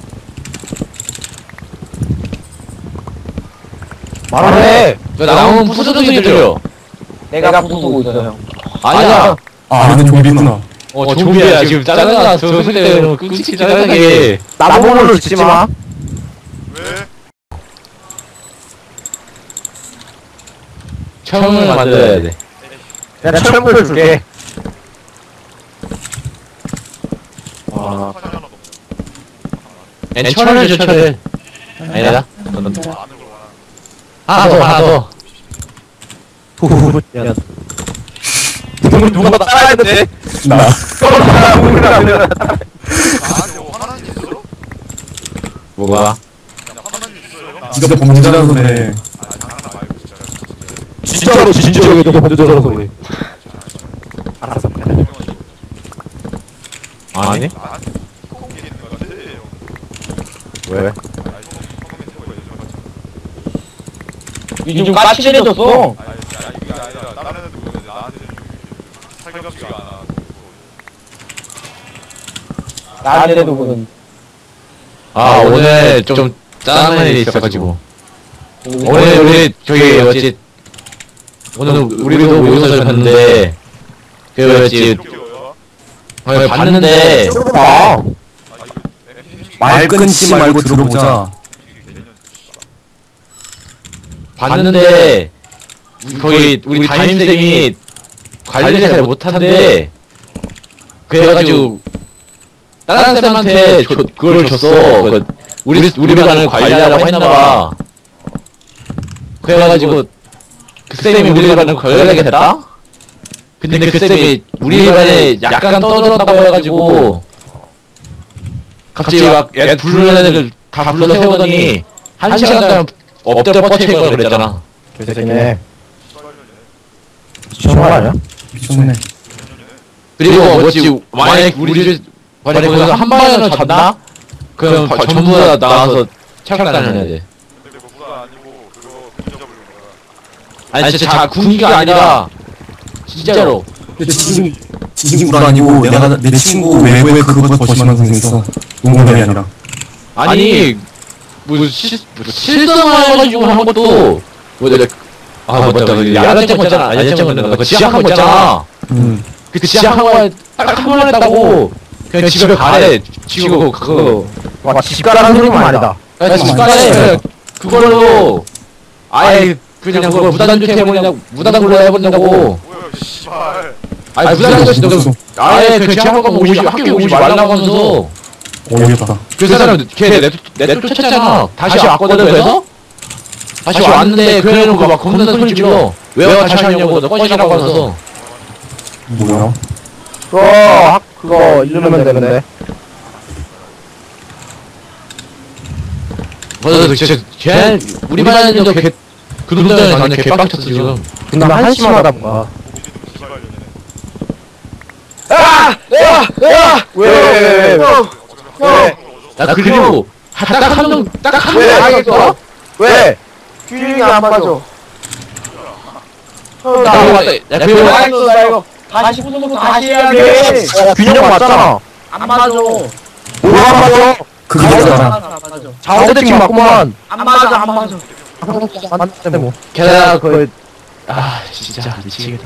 말해. 저 나오는 부수는 소리 들려. 내가 부수고 있어요. 아니야. 아, 안에 좀비 있구나. 어, 좀비야. 지금 짜증나. 저 소리 때문에 끔찍히 짜증나게. 나보고를 짓지 마. 왜? 철문을 만들어야 돼. 내가 철물을 줄게. 아 화장 하나도 없어. 엔 철을 줘, 철을. 아니다. 안으로 와. 하나 더, 하나 더. 후, 야. 누구 누가 따라야 돼? 나. 나한테 화난 게 있어? 뭐가? 야 화난 게 있어요? 네가 범죄자라서 그래. 아 장난 말고 진짜. 진짜로 진짜로 너가 먼저라서 그래. 알았어. 아니? 나한테 꼭 얘기하는 거 같아. 왜? 아니 처음에 태워야 돼. 요즘 까칠해졌어. 아니 야 이게 아니라 다른 애들 보는데 나한테 살갑지가 않아. 나한테도 그건 아, 오늘 좀 짜증난 일이 있어가지고. 오늘 우리, 저기, 어찌, 오늘 우리도 모의고사를 봤는데, 그, 뭐였지, 귀여워요? 어, 봤는데, 봐. 말 끊지 말고 들어보자. 봤는데, 거기, 우리 담임쌤이 관리를 잘 못한대. 그래가지고, 다른 쌤한테 줘, 그걸 줬어. 그, 우리, 우리 반을 관리하라고 했나봐. 그래가지고, 그 쌤이 우리 반을 관리하게 됐다? 근데 그 쌤이 우리 반에 약간 떠들었다고 해가지고, 갑자기 막, 애 부르는 애들 다 불러 세우더니, 한 시간 동안 엎드려 뻗쳐 있고 그랬잖아. 개새끼네. 미쳤거 아니야? 미쳤네. 그리고 뭐지, 만약에 우리, 만약에 거기서 한 방에는 졌나? 그럼 바- 전부 다 나와서 체육관 다녀야 돼. 근데 그거가 아니고 그거 금지 잡으려고 아니 진짜 자 군기가 아니라 진짜로. 근데 지금 친구도 아니고 내가 내 친구 외부에 그거보다 더 심한 선생이 있어. 농담이 아니라. 아니 뭐 실, 뭐 실성해가지고 한 것도 뭐 내가 아 맞다 그 야간증 거 있잖아. 야간증 거 그 지약한 거 있잖아. 음. 그 지약한 거에 딱 한 번 했다고 그냥 집에 가래. 지고 그거 와, 집 가라는 소리는 아니다. 그냥 집 가래. 그걸로 아예 그냥 그걸 무단주택 해버린다고 무단으로 해버린다고. 뭐야 씨발. 아니 무단주택 아예 그 지약한 거 오지 학교 오지 말라고 하면서. 어이없다. 그 사람 걔 내쫓 쫓았잖아. 다시 왔거든. 그래서 다시 왔는데 그 애는 그막 겁나 소리 질러. 왜 와 다시 왔냐고 너 꺼지라고 하면서. 뭐야? 그거, 학, 그거, 이러면 되는데. 맞아 진짜 걔 우리 반에도 걔 그놈들 완전 개빡쳤어 지금. 근데 한심하다, 뭔가. 아! 왜, 왜, 왜, 왜? 왜? 나 그리고 딱한명딱한 왜? 명 알겠어? 왜? 균형이 안 맞아. 어, 나 나, 이거 야 그리고 알겠어, 나 이거. 다시 부수고 다시 해야 돼. 균형 맞잖아. 안 맞아. 뭐가 안 맞아? 그게 맞아. 자원대칭 맞구만. 안 맞아, 안 맞아. 안 맞는데 뭐. 게다가 그 아 진짜 미치겠다.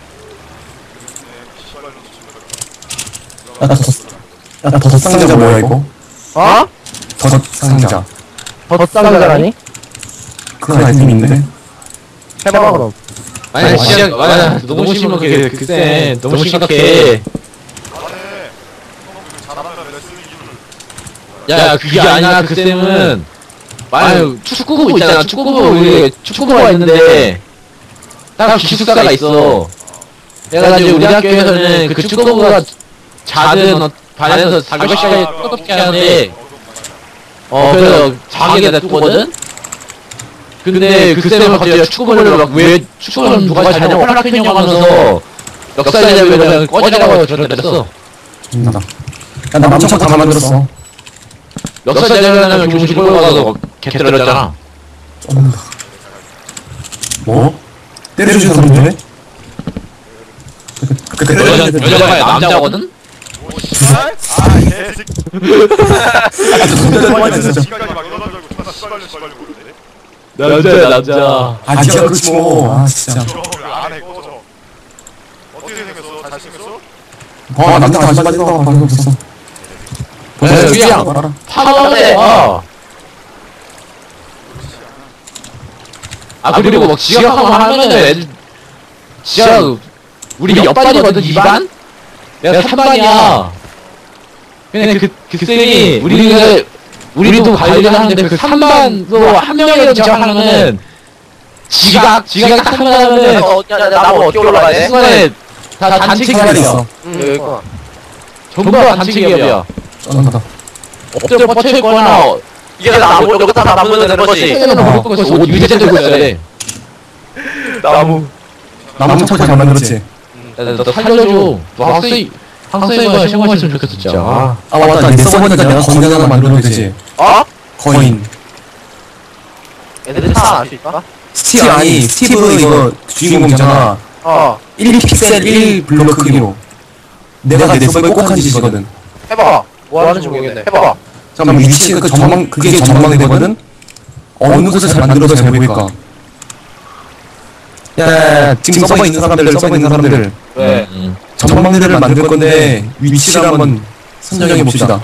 야, 더 상자 뭐야 이거? 어? 더 상자. 덧상자라니? 그건 아이템인데. 해봐, 그럼. 아니 진짜 아 너무 심각해 그때 너무 심각해. 안해. 잘한다 내가 쓰는 이유를. 야 그게 아니라 그 쌤은 아유 축구부 있잖아. 축구부 우리 축구부가 있는데 딱 기숙사가 있어. 그래가지고 우리 학교에서는 그 축구부가 작은 어, 반에서 사교 시간에 뜨겁게 하는데 어 그래서 자기에다 두거든. 근데 그 쌤은 갑자기 축구부를 막 왜 축구는 누가 잘냐고 허락했냐고 하면서 역사에다가 꺼지라고 저를 때렸어. 나다. 야, 나 남창 다 만들었어. 역사대전하면 교무실 끌고 가서 개 때렸잖아. 쩐다. 뭐? 때려주셔서 문제네? 그, 그, 그, 여자, 그, 여자가 남자거든? 뭐 씨발? 아 개새끼. 진짜. 지각이 막 여자 줄 알고 존나 씨발년 씨발년 모르네. 남자야 남자. 아, 진짜 그렇지 뭐. 아, 진짜. 그럼 안해 꺼져. 어떻게 생겼어? 잘생겼어? 아, 남자 다시 빠지다. 방금 없었어. 야, 그냥 알아. 파워네. 아 그리고 막 지각하고 하면은 애들 진짜 우리 옆반이거든. 이 반? 내가 삼 반이야. 근데 그, 그 쌤이 우리가 우리도 관리를 하는데 그 삼 반도 한 명이라도 지각하면은 지각 지각 딱 한 번 하면은 어, 야, 야, 나무 어떻게 올라가야 돼? 순간에 다 단체 시간이 기업이야. 있어. 응, 여기구나. 전부 다 단체 기업이야. 쩐다. 엎드려 뻗쳐 있거나 이게 나무, 여기다 다 나무면 되는 거지. 는 무조건 거기서 옷 유리제 들고 있어야 돼. 나무. 남창 잘 만들었지? 너 살려줘. 너 학생 학생이가 생활했으면 좋겠어 진짜. 아. 아, 맞다. 내 서버니까 내가 거인 하나 만들어도 되지. 어? 거인. 애들이 살아날 수 있을까? 스티브, 아니, 스티브 이거 주인공 있잖아. 어. 일 픽셀 일 블록 크기로. 내가 내 서버에 꼭 한 짓이거든. 해봐. 뭐 하는지 모르겠네. 해봐. 잠깐만, 위치가 그 전망, 그게 전망이 되거든? 어느 곳에 잘 만들어서 잘 보일까? 야, 야, 야, 지금 서버에 있는 사람들, 서버에 있는 사람들. 왜? 응. 전망대를 만들 건데, 위치를 한번 선정해 봅시다.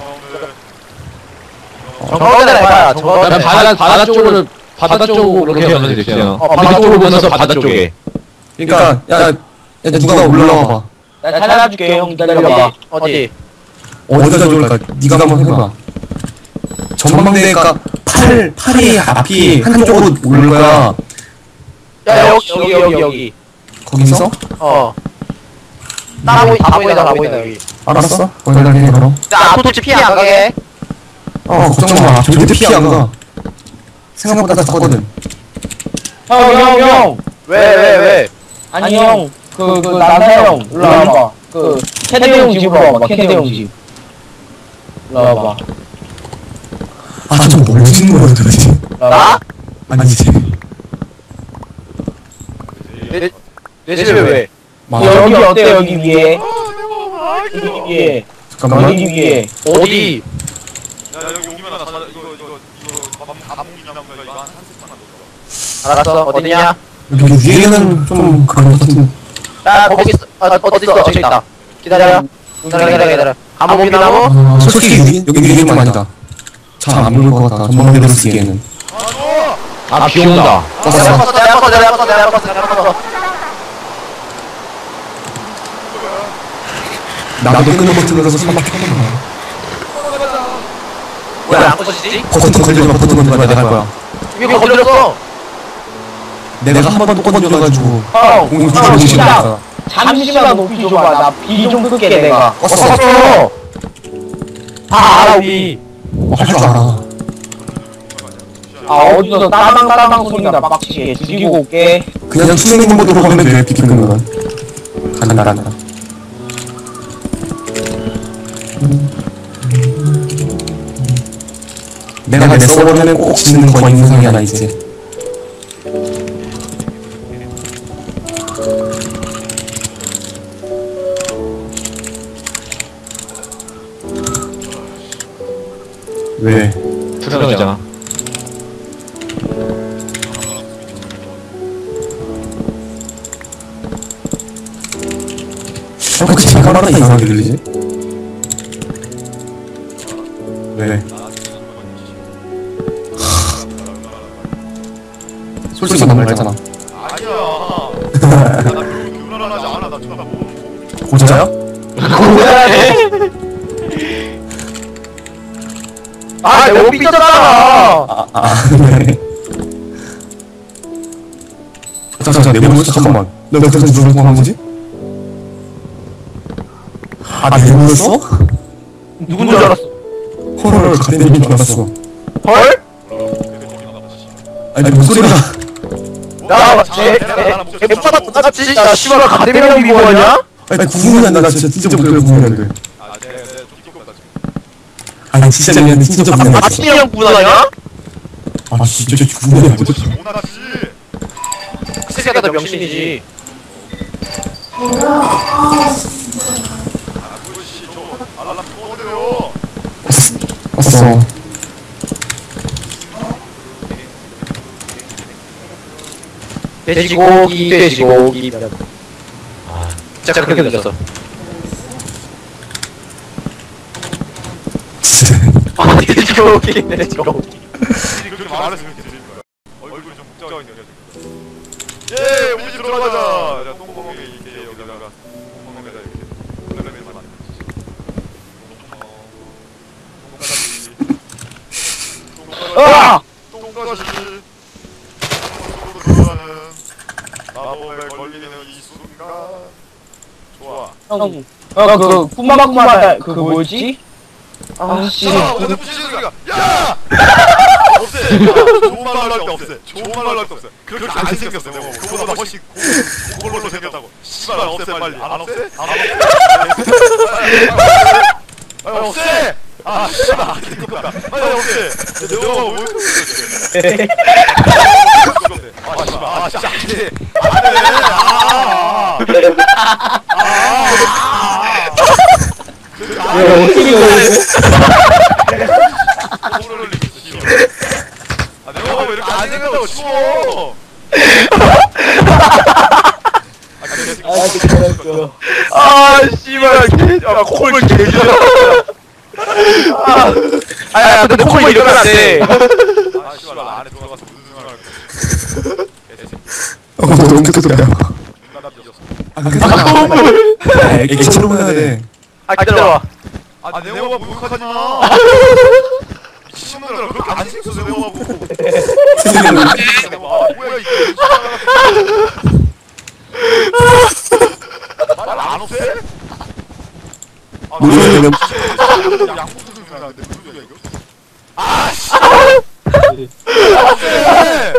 정거대로 해봐야. 정거대로. 그냥 바다 바다 쪽으로 바다 쪽으로 이렇게 가면 되지 그냥. 어, 바다 쪽으로 보면서 바다 쪽에. 그러니까, 야, 야, 야, 누가 올라와 봐. 나 찾아줄게, 형. 기다려봐. 어디? 어디가 좋을까? 네가 한번 해봐. 전망대가 팔, 팔이 앞이 한쪽으로 올 거야. 야, 여기, 여기, 여기, 여기. 거기서? 어. 나 보이, 다 보인다, 다 보인다, 여기. 알았어? 거기다 해, 그럼. 나 앞으로 피해 안 가게. 어, 걱정 마. 절대 피 안 가. 생각보다 작거든. 형, 형, 형. 왜, 왜, 왜? 아니, 형. 그, 그, 나나 형. 일로 와봐. 그, 캐드 형 집으로 와봐, 캐드 형 집. 일로 와봐. 아, 좀뭘 찍는 거야, 도대체. 나? 아니지. 내, 내 집에 왜? 막 여기 어때 여기 위에? 아, 내가 여기 알겠어. 위에. 잠깐만. 여기 위에. 어디? 야, 여기 오면 나 다, 이거, 이거, 이거, 밥, 밥먹이나 뭔가 이거 한 세트만 넣어. 알았어. 어디냐? 여기 위에는 좀 그런 것 같은. 야 거기 있어. 아, 어디 있어? 저기 있다. 기다려. 기다려 기다려 기다려. 감옥이 나무? 아, 솔직히 여기, 여기 위에는 좀 아니다. 잘 안 보일 것 같다. 전망대로 쓰기에는. 아, 너! 아, 비 온다. 내가 껐어 내가 껐어 내가 껐어 내가 껐어 내가 껐어. 나도 끄는 버튼 눌러서 삼박 켜놓은 왜 안 꺼지지? 버튼 걸리지 마, 버튼 걸리지 마, 내가 할 거야. 이거 걸렸어. 내가 한 번 또 꺼져가지고. 형, 공기 형, 정신 진짜 나가. 잠시만 높이 줘봐. 나 비 좀 끌게 내가. 껐어. 껐어. 다 알아 우리. 할 줄 알아. 아 어디서 따당 따당 소리나 빡치게 죽이고 올게. 그냥 수행 모드로 하면 돼, 비 끄는 건. 간다, 간다. 내가 내 서버에는 꼭 짓는 거 있는 상이 하나 있지. 왜? 투명이잖아. 어, 그 잠깐만 이상하게 들리지? 왜? 솔직히 너무 말했잖아. 아니야. 나 불안하지 않아. 나 전화 못. 고자야? 아 내가 못 삐졌잖아. 아, 아, 네. 잠깐, 잠깐, 내 몸에서 잠깐만. 내가 그래서 누굴 통한 거지? 아, 내 몸에서? 누군 줄 알았어. 헐, 가리님인 줄 알았어. 헐? 아니, 목소리가. 야, 쟤, 개파다 똑같지? 야, 씨발, 가데미랑 비교하냐? 아니, 구분이 안 돼. 나 진짜, 진짜 못해, 구분이 안 돼. 아, 네, 네, 좀 띠껍다 지금. 아니, 진짜 미안해, 진짜 구분이 안 돼. 아침이랑 구분하냐? 아, 진짜 구분이 안 돼. 그렇지, 못 알았지. 새끼가 더 명신이지. 아, 그렇지, 저 알람 꺼내요. 왔어. 돼지고기, 돼지고기. 아, 진짜 그렇게 들렸어. 진짜. 아, 돼지고기, 돼지고기. 그렇게 말했으면 되는 거야. 얼굴이 좀 복잡하게 생겼지. 예, 우리 집 들어가자. 자, 똥구멍에 이렇게 여기다가 똥구멍에다 이렇게 똥구멍에다 만들지. 똥가지. 아! 똥가지. 속으로 들어가는 마법에 걸리는 이 순간. 좋아. 형, 형, 그 꾸마꾸마 그 뭐였지? 아씨. 야, 어디 부시는 소리가? 야! 없애. 좋은 말로 할 때 없애. 좋은 말로 할 때 없애. 그렇게 안 생겼어. 내가 그거보다 훨씬 고- 고걸로 생겼다고. 씨발 없애 빨리. 안 없애? 안 없애? 빨리 없애. 아, 씨발 안 생겼다. 빨리 없애. 내가 뭐 이렇게 아, 씨발. 아, 씨, 안 돼. 안 돼. 아. 아. 왜 어떻게 그러지? 손을 올리고 있어, 씨발. 아, 내가 왜 이렇게 안 생겼다고 치워. 아, 개새끼. 아, 그랬어. 아, 씨발, 개, 아, 콜 개죠. 아, 아, 근데 콜 이러면 안 돼. 아, 씨발, 나 안에 들어가서 무슨 생각을 할 거야. 개새끼. 어, 너무 크다. 존나 나 삐졌어. 아, 그니까. 아, 액션으로 해야 돼. 아, 기다려봐. 아, 내 엄마 목욕하지 마. 미친놈들아, 그렇게 안 생겼어, 내 엄마 보고. 내 엄마, 아, 뭐야, 이게. 말안 없애? 아, 무슨 소리야? 양복 쓰는 줄 알았는데 무슨 소리야, 이거? 아, 씨! 없애!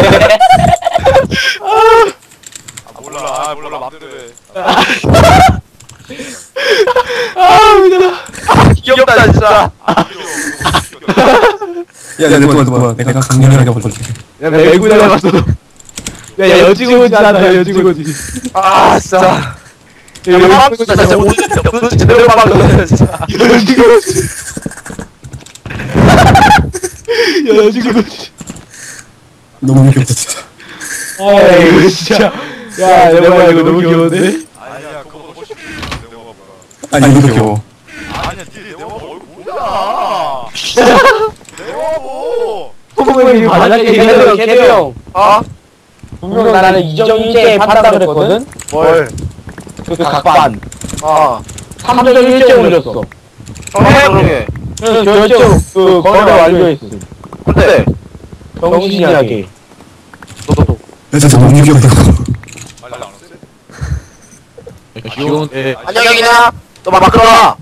아, 몰라, 아, 몰라, 맘대로 해. 귀엽다, 진짜. 아, 귀여워. 야, 야, 도와, 도와. 내가 강렬하게 볼게. 야, 매구 닮았어. 야, 여지고지 한다, 여지고지. 아, 진짜. 여기 방 진짜 진짜 오늘 제대로 방금 진짜. 여지고지. 여지고지. 너무 귀엽다 진짜. 아, 이거 진짜. 야, 내가 이거 너무 귀여운데? 아니야 그거보다 훨씬 귀여워 내 영화보다. 아니 이거 귀여워. 아니야 니내 영화 얼굴 뭐야? 내 영화고. 소금이 만약에 걔도 걔도 형. 어? 분명 나는 이점일제에 판다 그랬거든? 뭘? 그 각반. 어. 삼 점 일 점 올렸어. 해 그러게. 그래서 결정 그 거래 완료했어. 근데 정신이하게. 너도 야 진짜 너무 귀엽다 이거. 말안 왔어? 귀여운데. 안녕이냐? 너 막 들어와.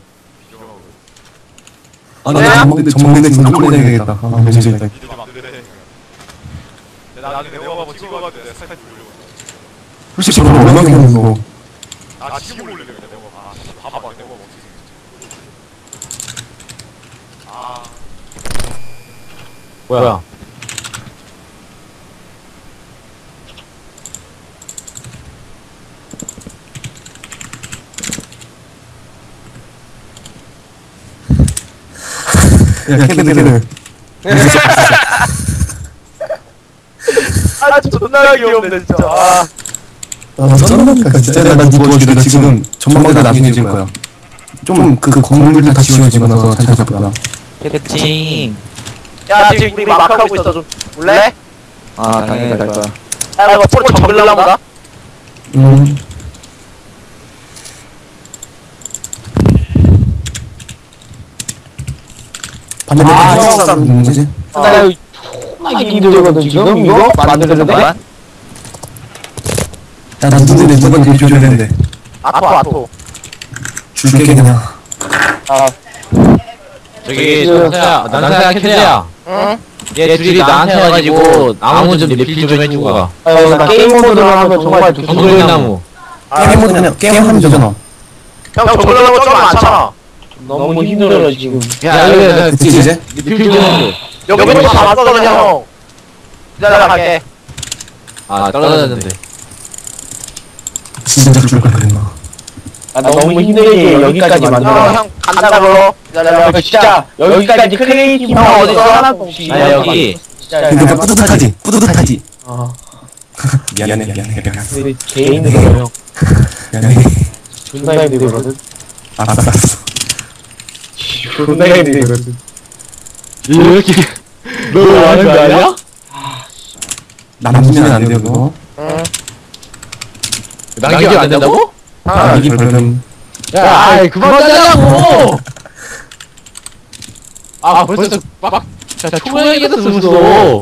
아나 전망대 전망대 좀 꺼내야겠다. 아 너무 재밌다. 니들 맘대로 해. 내가 나중에 내 영화 한번 찍어가지고 내 사이트 올리고. 솔직히 저런 얼마나 귀여운 거. 아 지금 올리래 그냥 내 영화. 아 봐봐 내 영화 어떻게 생겼지? 아 뭐야? 야 캐들 캐들. 아 존나 귀엽네 진짜. 아. 아 쩐다니까 진짜 나 누구 내가 지금 전망대 나중에 지을 거야. 좀 그 건물들 다 지워지고 나서 잔뜩 잡거나 캐팅. 야 지금 우리 마크 하고 있어 좀 볼래? 아, 당연히 갈 거야. 야 이거 프로 정글 나온다. 음. 반대 아, 반대 형. 있는 거지? 나 이거 존나 힘들거든 지금 이거 만드는데? 야, 나 누군데 누가 이거 줘야 되는데. 아토 아토. 줄게 그냥. 아, 저기, 난사야, 난사야, 캐드야. 응? 얘 둘이 나한테 와가지고 나무 좀 리필 좀 해주고 가. 아, 나 게임 모드로 하면 정말 좋 정글 나무. 게임 모드 하면 게임 하면 되잖아. 형 정글 나온 좀 많잖아. 너무 힘들어 지금. 야, 여기, 나 그치 이제? 리필 좀 해줘. 여기도 다 왔어 그냥 형. 기다려 갈게. 아, 떨어졌는데. 진짜 줄 걸 그랬나? 아, 너무 힘들게 여기까지 만들어. 형 간다 그러. 기다려. 아, 진짜 여기까지 크리에이티브 형 어디서 어딨어? 하나도 없이. 아, 여기. 진짜. 근데 뿌듯하지? 뿌듯하지? 아, 미안해 미안해 미안해 근데 개 힘들어요. 미안해. 존나 힘들거든. 알았어 알았어. 존나 힘들거든. 이렇게. 너 하는 거 아니야? 남기면 안 돼요 그거. 응. 남기면 안 된다고? 아, 이게 벌금. 야, 아이, 그만 짜자고! 아, 벌써 막, 막, 자, 초보에게도 쓰면서.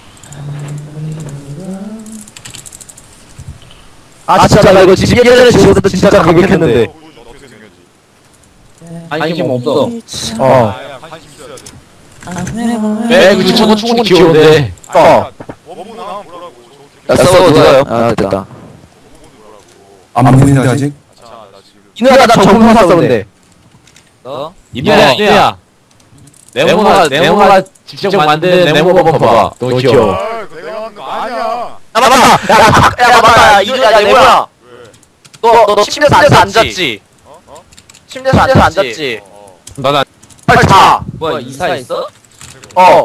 아 진짜 나 이거 집 예전에 지웠는데 진짜 감격했는데. 어, 문 어떻게 생겼지? 관심 없어. 어. 아야 관심 있어야 돼. 에, 그 저거 충분히 귀여운데. 어. 원본 나오면 뭐라고? 저거 야 서버 누가요? 아 됐다. 안 보이는데 아직? 자, 나 지금 이누야 나 정품 샀어 근데. 너? 이누야, 이누야. 네모가, 네모가 직접 만든 네모 봐봐. 너무 귀여워. 아, 그거 내가 한 거 아니야. 야 맞다. 야, 야 맞다. 이누야 야 내모야. 왜? 너너 침대에서 앉았지? 어? 어? 침대에서 앉았지? 어. 나나, 빨리 자. 뭐야, 이사했어? 어.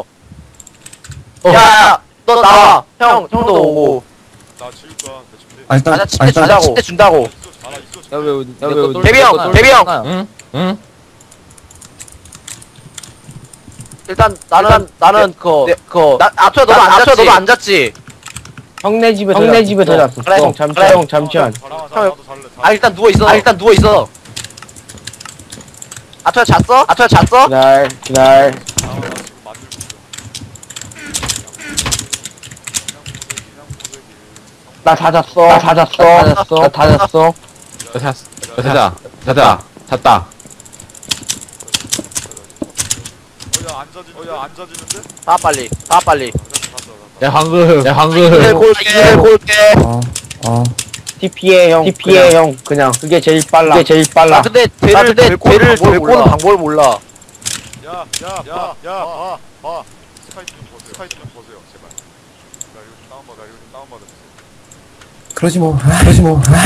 야야 너 나와. 형 형도 오고. 나 지울 거야. 내 침대. 아 일단 아나 아 침대 일단 주자고. 침대 준다고. 있어. 아, 있어. 야, 왜, 야, 왜, 대비 형 대비 형. 응? 응? 일단 나는 나는 그그 아토야 너도 앉았지? 너도 앉았지? 형네 집에 형네 집에 들어갔어. 그래, 형 잠시만 그래. 형 잠시만. 바람아, 형, 나도 잘래. 아 일단 누워 있어. 아 일단 누워 있어. 아토야 잤어? 아토야 잤어? 기다려 기다려. 아, 나 지금 만들고 있어. 나 다 잤어. 나 다 잤어. 다 잤어. 나 다 잤어. 자, 자자, 자자, 잤다. 어야 앉아지. 어야 앉아지는데? 다 빨리. 다 빨리. 야, 황금, 야, 이를 황금. 골게. 이를 골게. 어어 티피에 형. 티피에 형. 그냥 그게 제일 빨라. 그게 제일 나 빨라. 근데 대를 대를 데리고는 방법을 몰라. 야, 야, 야, 야, 봐, 봐. 스카이프 좀 보세요. 스카이프 좀 보세요, 제발. 나 이거 좀 다운받아, 이거 좀 다운받아 주세요. 그러지 뭐. 아, 그러지 뭐. 아,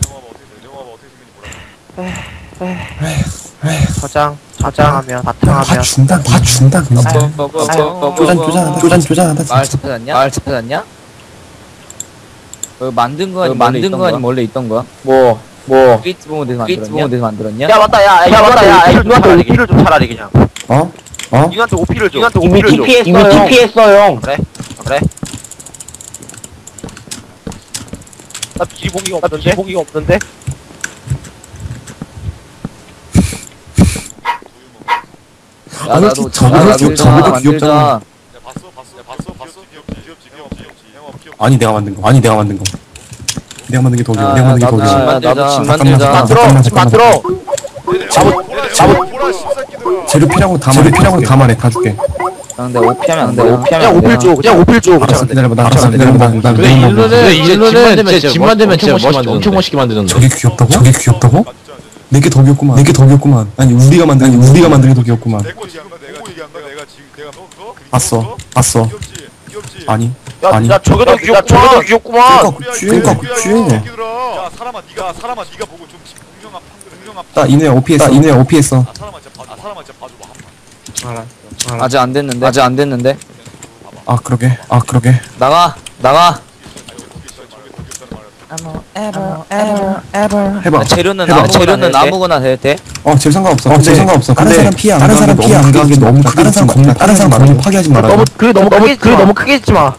저장 저장하면 다 바탕하면 준다. 다 준다 그냥. 쪼잔 쪼잔하다. 쪼잔 쪼잔하다 마을 진짜. 찾았냐? 마을 찾았냐? 그 만든 거 아니 만든 거 아니 원래 있던 거야? 뭐 뭐 스위트 모드에서 만들었냐? 모드에서 만들었냐? 야 맞다 야 야 맞다 야 누나한테 오피를 좀 차라리 그냥 어? 어? 니한테 오피를 줘 니한테 이미 오피를 줘 티피 했어 이미 형. 티피 했어 형 그래? 그래? 나 비봉이가 없는데? 비봉이가 없는데? 야 나도 저거도 나도 귀엽- 일단 저거도 만들자. 귀엽잖아. 야 봤어 봤어 야 봤어 봤어 귀엽지 귀엽지 귀엽지 귀엽지 형아 귀엽지 아니 내가 만든 거. 아니 내가 만든 거. 내가 만든 게 더 귀여워. 야, 내가 만든 게 더 나도 집 귀여워. 만들자. 나도 집 잠깐만, 만들자. 잠깐만, 집 잠깐만. 만들어 잡아 잡아 보라 씨새끼들아 재료 필요한 거다 말해. 필요한 거다 말해. 다 줄게. 근데 오피하면 안 돼. 오피하면 그냥 안 오필 돼. 줘 그냥 오필 줘 알았어 기다려봐. 나 알았어 기다려봐. 나 나- 근데 나- 일로는 이제 집 만들면 진짜 집 만들면 진짜 엄청 멋있 엄청 멋있게 만드는데. 저게 귀엽다고? 저게 귀엽다고? 내게 더 귀엽구만. 내게 더 귀엽구만. 아니 우리가 만든 아니 우리가 만든 게 더 귀엽구만. 내거 지금 내가 얘기한 거 내가 지금 내가 너 그거 봤어. 봤어. 귀엽지 귀엽지 아니. 야, 아니. 야 저게 더 귀엽구만 저게 더 귀엽구만 그러니까 굿쥐. 그러니까 굿쥐. 야 사람아 네가 사람아 네가 보고 좀 공정한 판 공정한 나 이누야 오피했어. 나 이누야 오피했어. 아 사람아 진짜 봐줘 아 사람아 진짜 봐줘봐 한번 아직 안 됐는데. 아직 안 됐는데. 아 그러게. 아 그러게. 나가. 나가. 해봐. 아, 재료는 해봐. 아무 재료는 아무거나 돼. 돼? 어, 제 상관없어. 어, 제 상관없어. 다른 사람 피해 안 다른 사람 피해 안 가게 너무 크게 다른 사람 겁나 다른 사람 너무 파괴하지 마라. 너무 그래 너무 크게 그래 너무 크게 짓지 마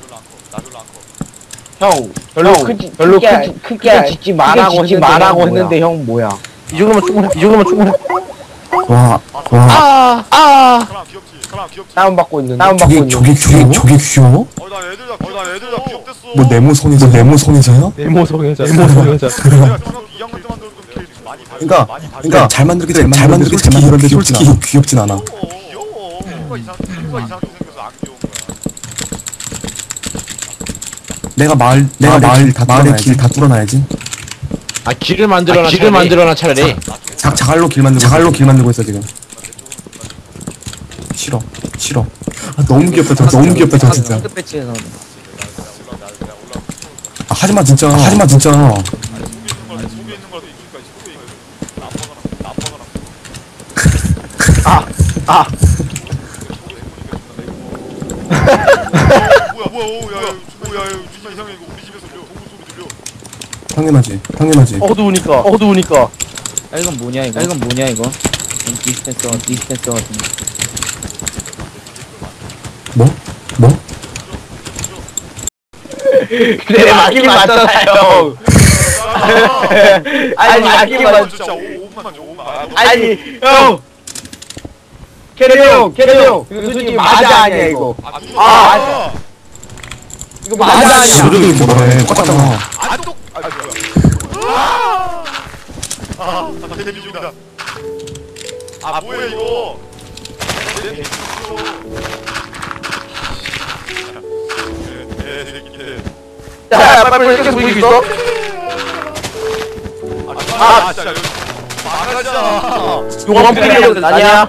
형 별로 형, 크지 별로 크게 크지 크게 짓지 말라고 짓지 했는데 말라고 형 했는데 뭐야. 형 뭐야? 이 정도면 충분해 이 정도면 충분해 와, 와. 사람 귀엽지 사람 귀엽지 다운 받고 있는데 다운 받고 저게 있는데 저게 귀여워? 저게 귀여워? 어나 애들 다 어나 애들 다 귀엽댔어 뭐 네모 성애자? 네모 성애자야? 네모 성애자 네모 성애자 내가 중학교 이 학년 때 만들었던 게 많이 봐 그러니까 많이 봐 그러니까 잘 만들게 잘 만들게 잘 만들게 솔직히 귀엽진 않아. 귀여워 뭔가 이상 뭔가 이상하게 생겨서 안 귀여운 거야 내가 마을 내가 마을 다 마을의 길 다 뚫어놔야지. 아 길을 만들어놔 길을 만들어놔 차라리. 자 자갈로 길 만들고 자갈로 길 만들고 있어 지금. 싫어 싫어. 아, 너무 귀엽다 저 너무 귀엽다 저 진짜. 끝 배치해서. 아, 하지마 진짜. 아, 하지마 진짜. 속에 있는 걸 속에 있는 걸 이기니까 속에 있는 남버거랑 남버거랑 아 뭐야 뭐야 오야 뭐야 진짜 이상해 이거 우리 집에서 들려 동물 소리 들려 당연하지 당연하지. 어두우니까 어두우니까 야 이건 뭐냐 이거? 야, 이건 뭐냐 이거? 디스펜서 디스펜서 같은 거. 뭐? 뭐? 그래 맞긴 맞잖아요 아니 맞긴 맞 진짜 오분만 줘 오분만 아니 형 캐리 형 캐리 형 이거 솔직히 맞아 아니야 이거 아 이거 맞아 아니야 지르르 뭐래 똑같잖아. 안똑 아 뭐야 아 데뷔중이다 아 뭐야 이거 내 야 빨리 계속 보이고 있어 아 진짜 여기 망하자 용암 뿌리는 아니야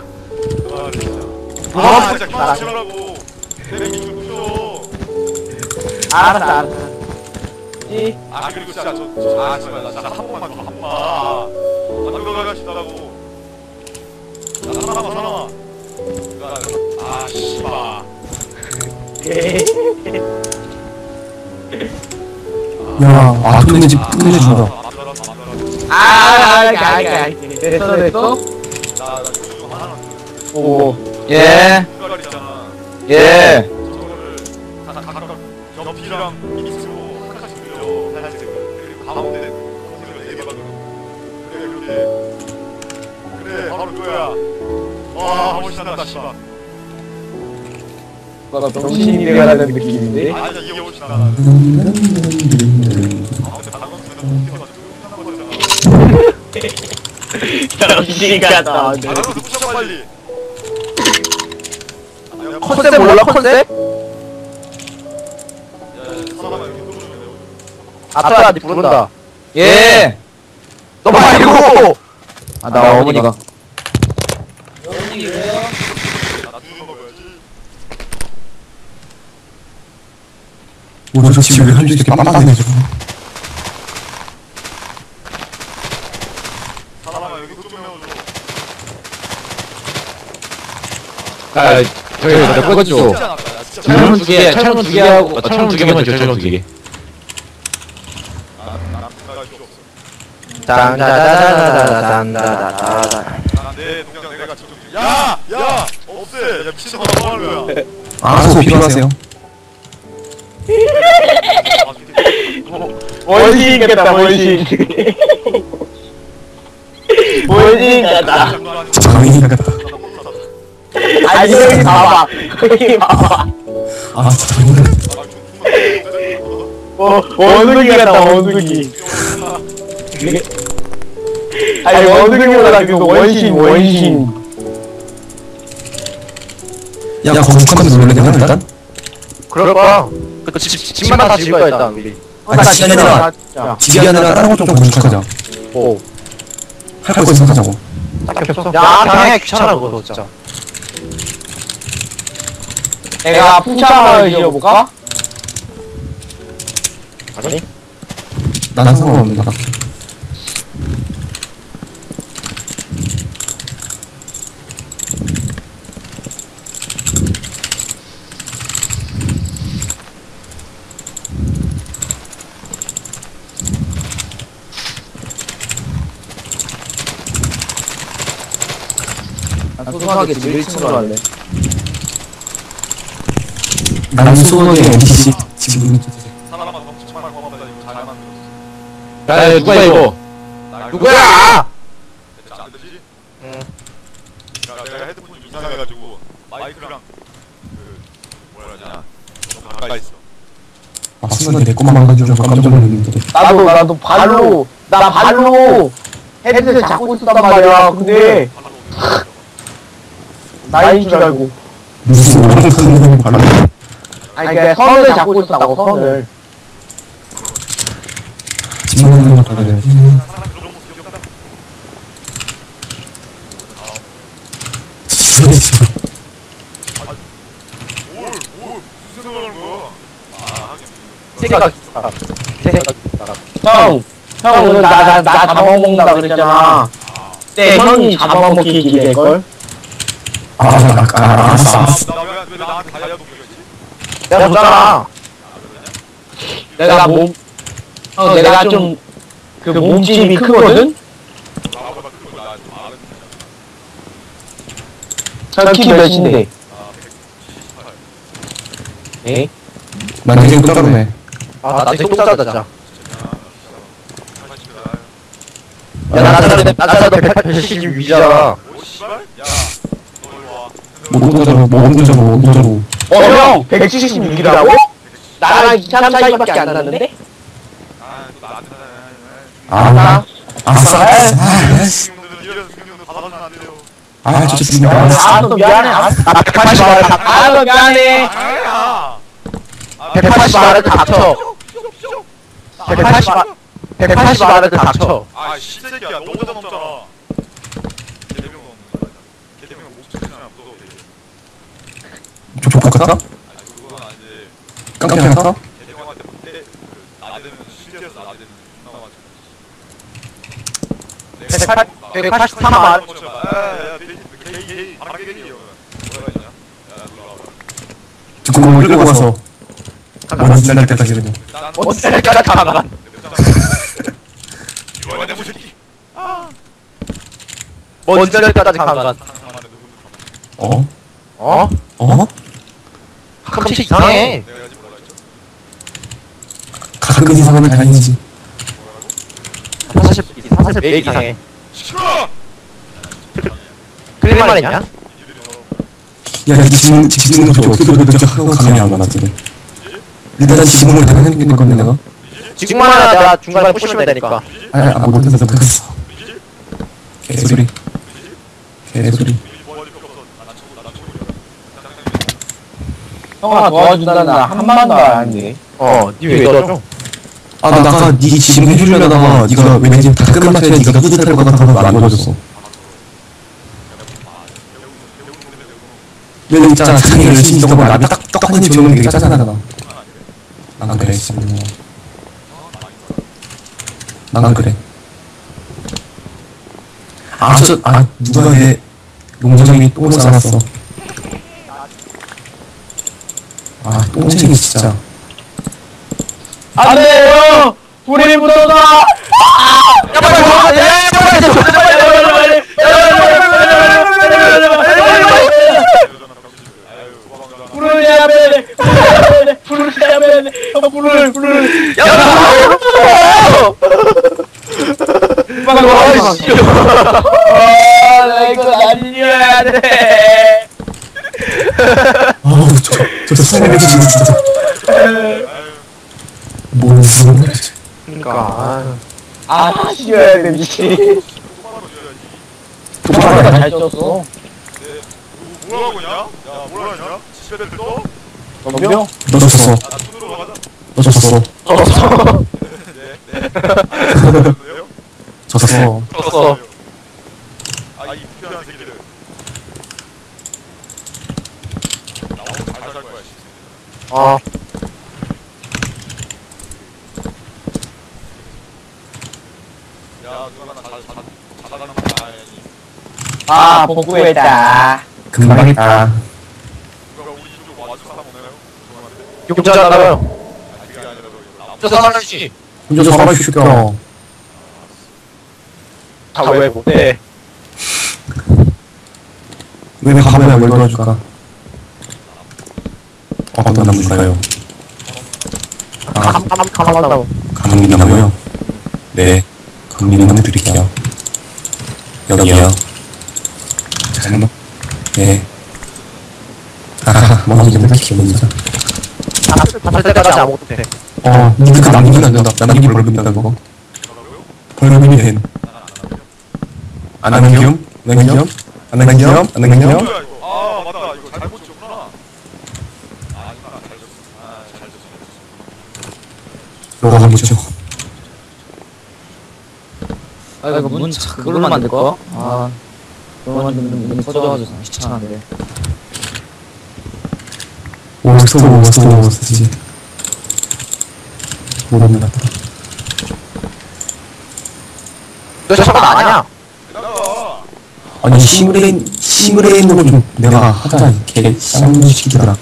아 진짜 기다리라고 내 미줄 부셔 알았어 알았어 아 그리고 진짜 저아 제발 나 진짜 한 번만 더 한번 아 들어가시다고 나 사람아 사람아 아 씨발 야, 아 끝내 집 끝내 준다. 아 알게 알게 알게 됐어 됐어 나나 좀 하나 오 예. 색깔 있잖아 예. 저거를 각각 옆이랑 밑으로 한 칸씩 늘려 하얀색 그리고 가운데 검색을 네개 박으로 그래 그렇게 그래 바로 그거야 와 훨씬 낫다 씨발 정신이 돼가는 느낌인데 아니야 이게 훨씬 낫다 아무튼 방금 쓰는 거 정신이 갔다 아 나도 부셔 빨리 컨셉 몰라 컨셉? 아빠한테 부른다 예. 너 말고 아 나 어머니가. 뭐 저 집에 한 줄이 이렇게 빡빡하네 저거. 아, 저기 나 꺼줘. 진짜 나빠. 나 진짜. 철문 두 개, 철문 두 개 하고, 어, 철문 두 개만 줘, 철문 두 개. 나 나갈 필요 없어. 짠짜자자자자자자자자. 나내 동장 내가 직접. 야, 야, 없애. 야 미친놈아 뭐 하는 거야? 알아서 필요하세요. 아, 좋겠다. 원신 같다, 원신. 원신 같다. 장애인 같다. 아니, 여기 봐봐. 여기 봐봐. 아 장애인 같다. 어, 원숭이 같다, 원숭이. 아니, 원숭이보다 그 원신, 원신. 야 거기 북한에서 놀래냐 일단? 그럴 거야. 그 집, 집만 다 지을 거야, 일단, 우리. 아 집이 아니라 집이 아니라 다른 것도 좀 건축하자. 오. 할 거 있으면 하자고. 딱히 없어. 야, 당연히 귀찮아, 그거, 진짜. 내가 풍차를 지어볼까? 아니? 나는 상관없는데 나. 난 소소하게 집 일 층으로 할래. 나는 수원의 엠피씨 지금 하나만 더 정말 고맙다. 이거 잘 만들었어. 야, 누가 이거? 나 누구야? 진짜 안 되지? 응. 야, 내가 헤드폰이 이상해가지고 마이크랑 그 뭐라 하냐 너무 가까이 있어. 아 순간 내 것만 망가져서 깜짝 놀랐는데. 나도, 나도 발로, 나 발로 헤드셋 잡고 있었단 말이야. 근데, 나인 줄 알고. 무슨 오랑 터지는 발로. 아니, 그니까 선을 잡고 있었다고, 선을. 집만 것 같아. 뭘, 뭘 무슨 생각을 하는 거야? 아, 하긴. 생각, 생각, 형, 형 오늘 나, 나, 나 잡아먹는다 그랬잖아. 네, 형이 잡아먹기 기대걸? 아, 아, 아, 알았어, 알았어. 나왜 나한테 다이아도 보겠지? 내가 줬잖아. 내가 몸, 형 내가 좀, 그 몸집이 크거든? 나보다 크고 나한테 말은 형 키 몇인데? 아, 백십팔. 에? 난 되게 똑같네. 아, 나 되게 똑같다, 진짜. 팔십팔. 야, 나 저런데, 나 저런데 백팔십육이잖아. 오, 씨발? 야, 너 일로 와. 모금자로, 모금자로, 모금자로. 어, 형! 백칠십육이라고? 나랑 이참 차이밖에 안 났는데? 아, 또 나한테 아, 나, 아싸, 아싸, 형들은 이런 형들은 받아서는 안 돼요. 아, 진짜 죽여. 아, 너 미안해. 아, 백팔십 알아. 아, 너 미안해. 아야. 백팔십 알아, 그 닥쳐. 백팔십 알, 백팔십 알아, 그 닥쳐. 아, 씨새끼야, 너보다 넘잖아. 개대명 넘는 개대명 목소리잖아, 무서워. 족 같다? 아니, 그건 아닌데. 깜짝 같다? 개대명한테 때, 그, 나대면, 실제에서 나대면 존나 맞아. 백팔십삼 알. 야, 야, 게이, 게이, 바로 게이, 뭐라 했냐? 야, 놀러 와봐. 듣고 뭘 끌고 가서. 뭐는 지날 때까지 그냥. 난 언제까지 가나? 이거야, 내 모새끼. 언제까지 가나? 어? 어? 어? 가끔씩 이상해. 내가 지금 뭐라 했죠? 가끔 이상하면 다행이지. 사실, 사실 매일 이상해. 시끄러! 그래 말이냐? 야, 이 지금, 지금 저 어떻게 그렇게 하고 감이 안 와놨지? 일단 지금을 다 해놓는 건데, 내가? 지금만 하나 내가 중간에 부시면 되니까. 아, 아, 못했어, 못했어. 개소리. 개소리. 형아 도와준다는 한 번도 안 했네. 어, 니왜 도와줘? 아, 나 아까 니 지금 해주려다가 니가 왠지 다 끝마쳐야 니가 뿌듯할 것 같아서 안 도와줬어. 왜냐면 있잖아, 자기 열심히 있던 걸 나한테 딱 떡하니 지우는 게 되게 짜증나잖아. 난 그래, 지금. 난 그래. 아, 저, 아, 누가 내 농장에 똥을 싸놨어. 아, 똥쟁이 진짜. 안 돼요! 불이 붙어서! 야, 빨리 도망가! 야, 빨리 도망가! 빨리, 빨리, 빨리! 불을 내야 돼! 불을 내야 돼! 형, 불을, 불을! 야, 빨리 와! 아, 나 이거 날려야 돼! 아우, 저, 저, 저 사람이 진짜. 뭔 소리야, 진짜. 그니까. 아, 쉬어야 돼, 미친. 도망가 잘 쪘어. 뭐라고 했냐? 야 뭐라 했냐? 시베들 또? 넘겨? 너 졌어. 나 손으로 가자. 너 졌어. 네네. 졌어. 졌어. 아이 불편한 새끼들. 나 오늘 잘살 거야. 씨. 아. 야 누가 나잘 잘하는 거 아니? 아, 복구했다. 금방 했다. 누가 우리 집으로 와서 사람 오나요? 죄송한데. 용자나요? 아 그게 아니라 저기 저 사람씨. 혼자 살아, 이 새끼야. 다왜 못해? 왜 가면에 뭘 도와줄까? 어떤 나무일까요? 아, 감, 감, 감한다고. 감리나무요? 네, 감리나무 드릴게요. 여기요. 잠깐만. 네. 아, 뭐 이제 맨날 기억난다. 할 때까지 아무것도 돼. 어, 근데 그 남기면 안 된다. 남기면 벌금이다, 그거. 벌금이 된. 안 남기면? 남기면? 안 남기면? 안 남기면? 뭐야 이거? 아 맞다 이거 잘못 지었구나. 아 아니구나 잘 졌어. 아잘 졌어. 너가 한번 쳐. 아, 이거 문, 그걸로 만들 거? 아. 그걸로 만들면 문이 꺼져가지고 귀찮은데. 오스트 오스트 오스트지. 모르는 것 같다. 너 잠깐 아냐? 나가. 아니, 시무레인, 시무레인으로 좀 내가 하자. 개 쌍문 시키더라.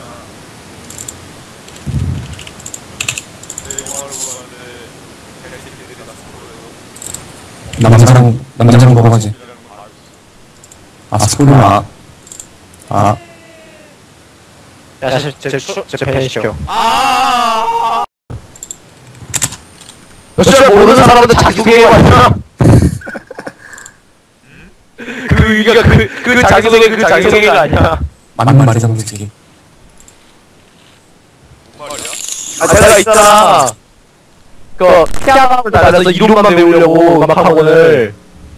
남자랑, 남자랑 먹어가지. 아, 스포는 아. 아, 야, 제, 제, 제, 제 팬 시켜. 아. 너 진짜 모르는 사람한테 자기 소개해 왔냐? 그, 이게 그, 그 자기 소개, 그 자기 소개가 아니야. 맞는 말이잖아, 솔직히. 뭔 말이야? 아, 내가 있잖아. 그, 피아노를 달아서 이론만 배우려고 음악학원을.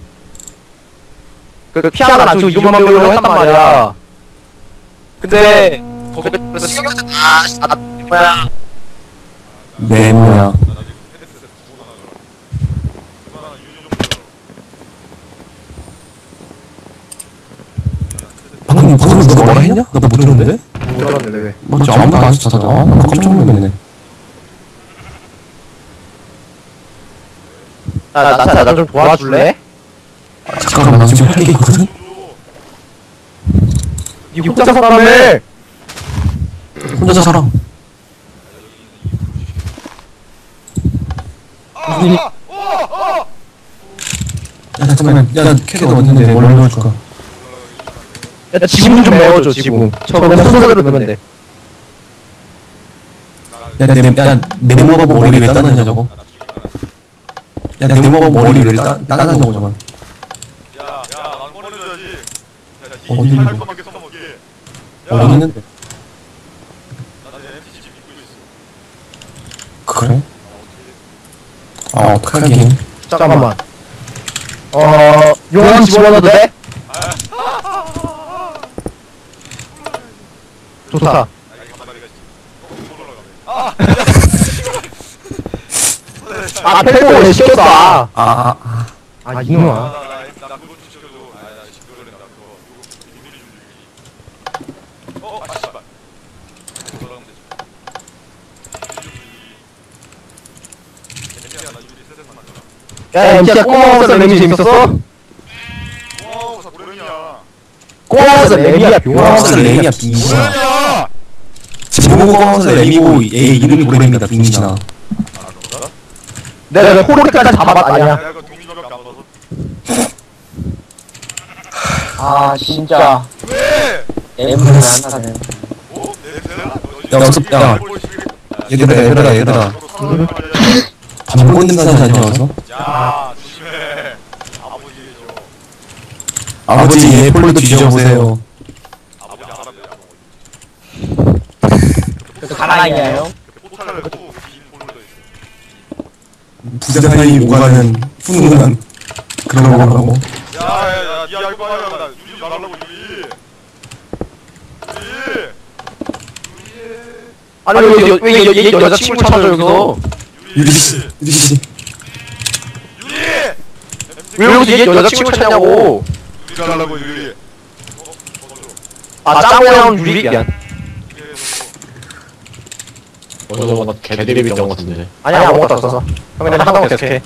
그, 그 피아노를 안 치고 이론만 배우려고 했단 말이야. 근데, 거기서 신경 쓰 아, 씨, 아, 나, 뭐야. 네, 뭐야. 나 지금 헤드셋 두고 나가라. 그거는 유저 좀 방금, 방금 누가 뭐라 했냐? 나 못 들었는데? 몰랐는데, 왜? 맞지, 아무도 안 했어, 다들. 아, 나 깜짝 놀랐네. 나, 나, 나, 나 좀 도와줄래? 아, 잠깐만, 나 지금 할 게 있거든? 니 혼자 살아라며! 혼자 살아. 야, 잠깐만. 야, 캐릭터 왔는데 뭘 넣어줄까? 야, 지붕 좀 메워줘, 지붕. 저 그냥 순서대로 넣으면 돼. 야, 내, 야, 네모가 머리 왜 따놨냐, 저거? 야, 네모가 머리 왜 따, 따놨냐고, 저거. 야야 난 꺼내줘야지. 어디 야이 있는 할 거? 것만 계속 먹게. 어디 있는데? 나는 엠티 집 입고 있어. 그래? 아, 어떡하긴. 잠깐만. 어, 용암 집어넣어도 돼? 좋다. 아 이거 가만히가 못 올라가네. 아, 펠보를 시켰어. 아, 아, 아, 아, 이놈아. 나나 그거 좀 시켜줘. 아나 시켜줘린다 그거. 그거 비밀이 좀 주기. 어, 아 씨발. 올라가면 되지. 엠티야 나 유리 세세만 만들어. 야, 엠티야 꼬마워서 램이 재밌었어? 홍화서 레미야 용화서 레미야 빙신아. 뭐야? 제목화서 레미고 얘 이름이 고래입니다 빙신아. 아 그런가? 내가 호르까지 잡았 아니야. 내가 그 동료밖에 안 봐서. 아 진짜 왜? 애물이 안 하네. 어? 냄새나? 야, 어서- 야. 얘들아 얘들아 얘들아 밥먹은 냄새 나지 않냐 어서? 야 조심해. 아버지죠. 아버지 얘 폴도 뒤져보세요. 아버지 알았네. 그 가랑이에요. 포탈을 또 긴 폴더에 있어. 부자사이 오가는 훈훈한 그런 거라고. 야야야 니 알고 하냐 나 유리 말하려고 유리. 유리. 아니 왜, 왜, 왜, 왜 여자친구 찾아 여기서? 유리 씨 유리 씨 유리. 왜 여기서 얘 여자친구 찾냐고? 유리 달라고 유리. 아 짱구형 유리 미안. 어디서 뭔가 개드립이 있던 것 같은데. 아니야 아무것도 없어서. 형 그냥 하던 거 계속해.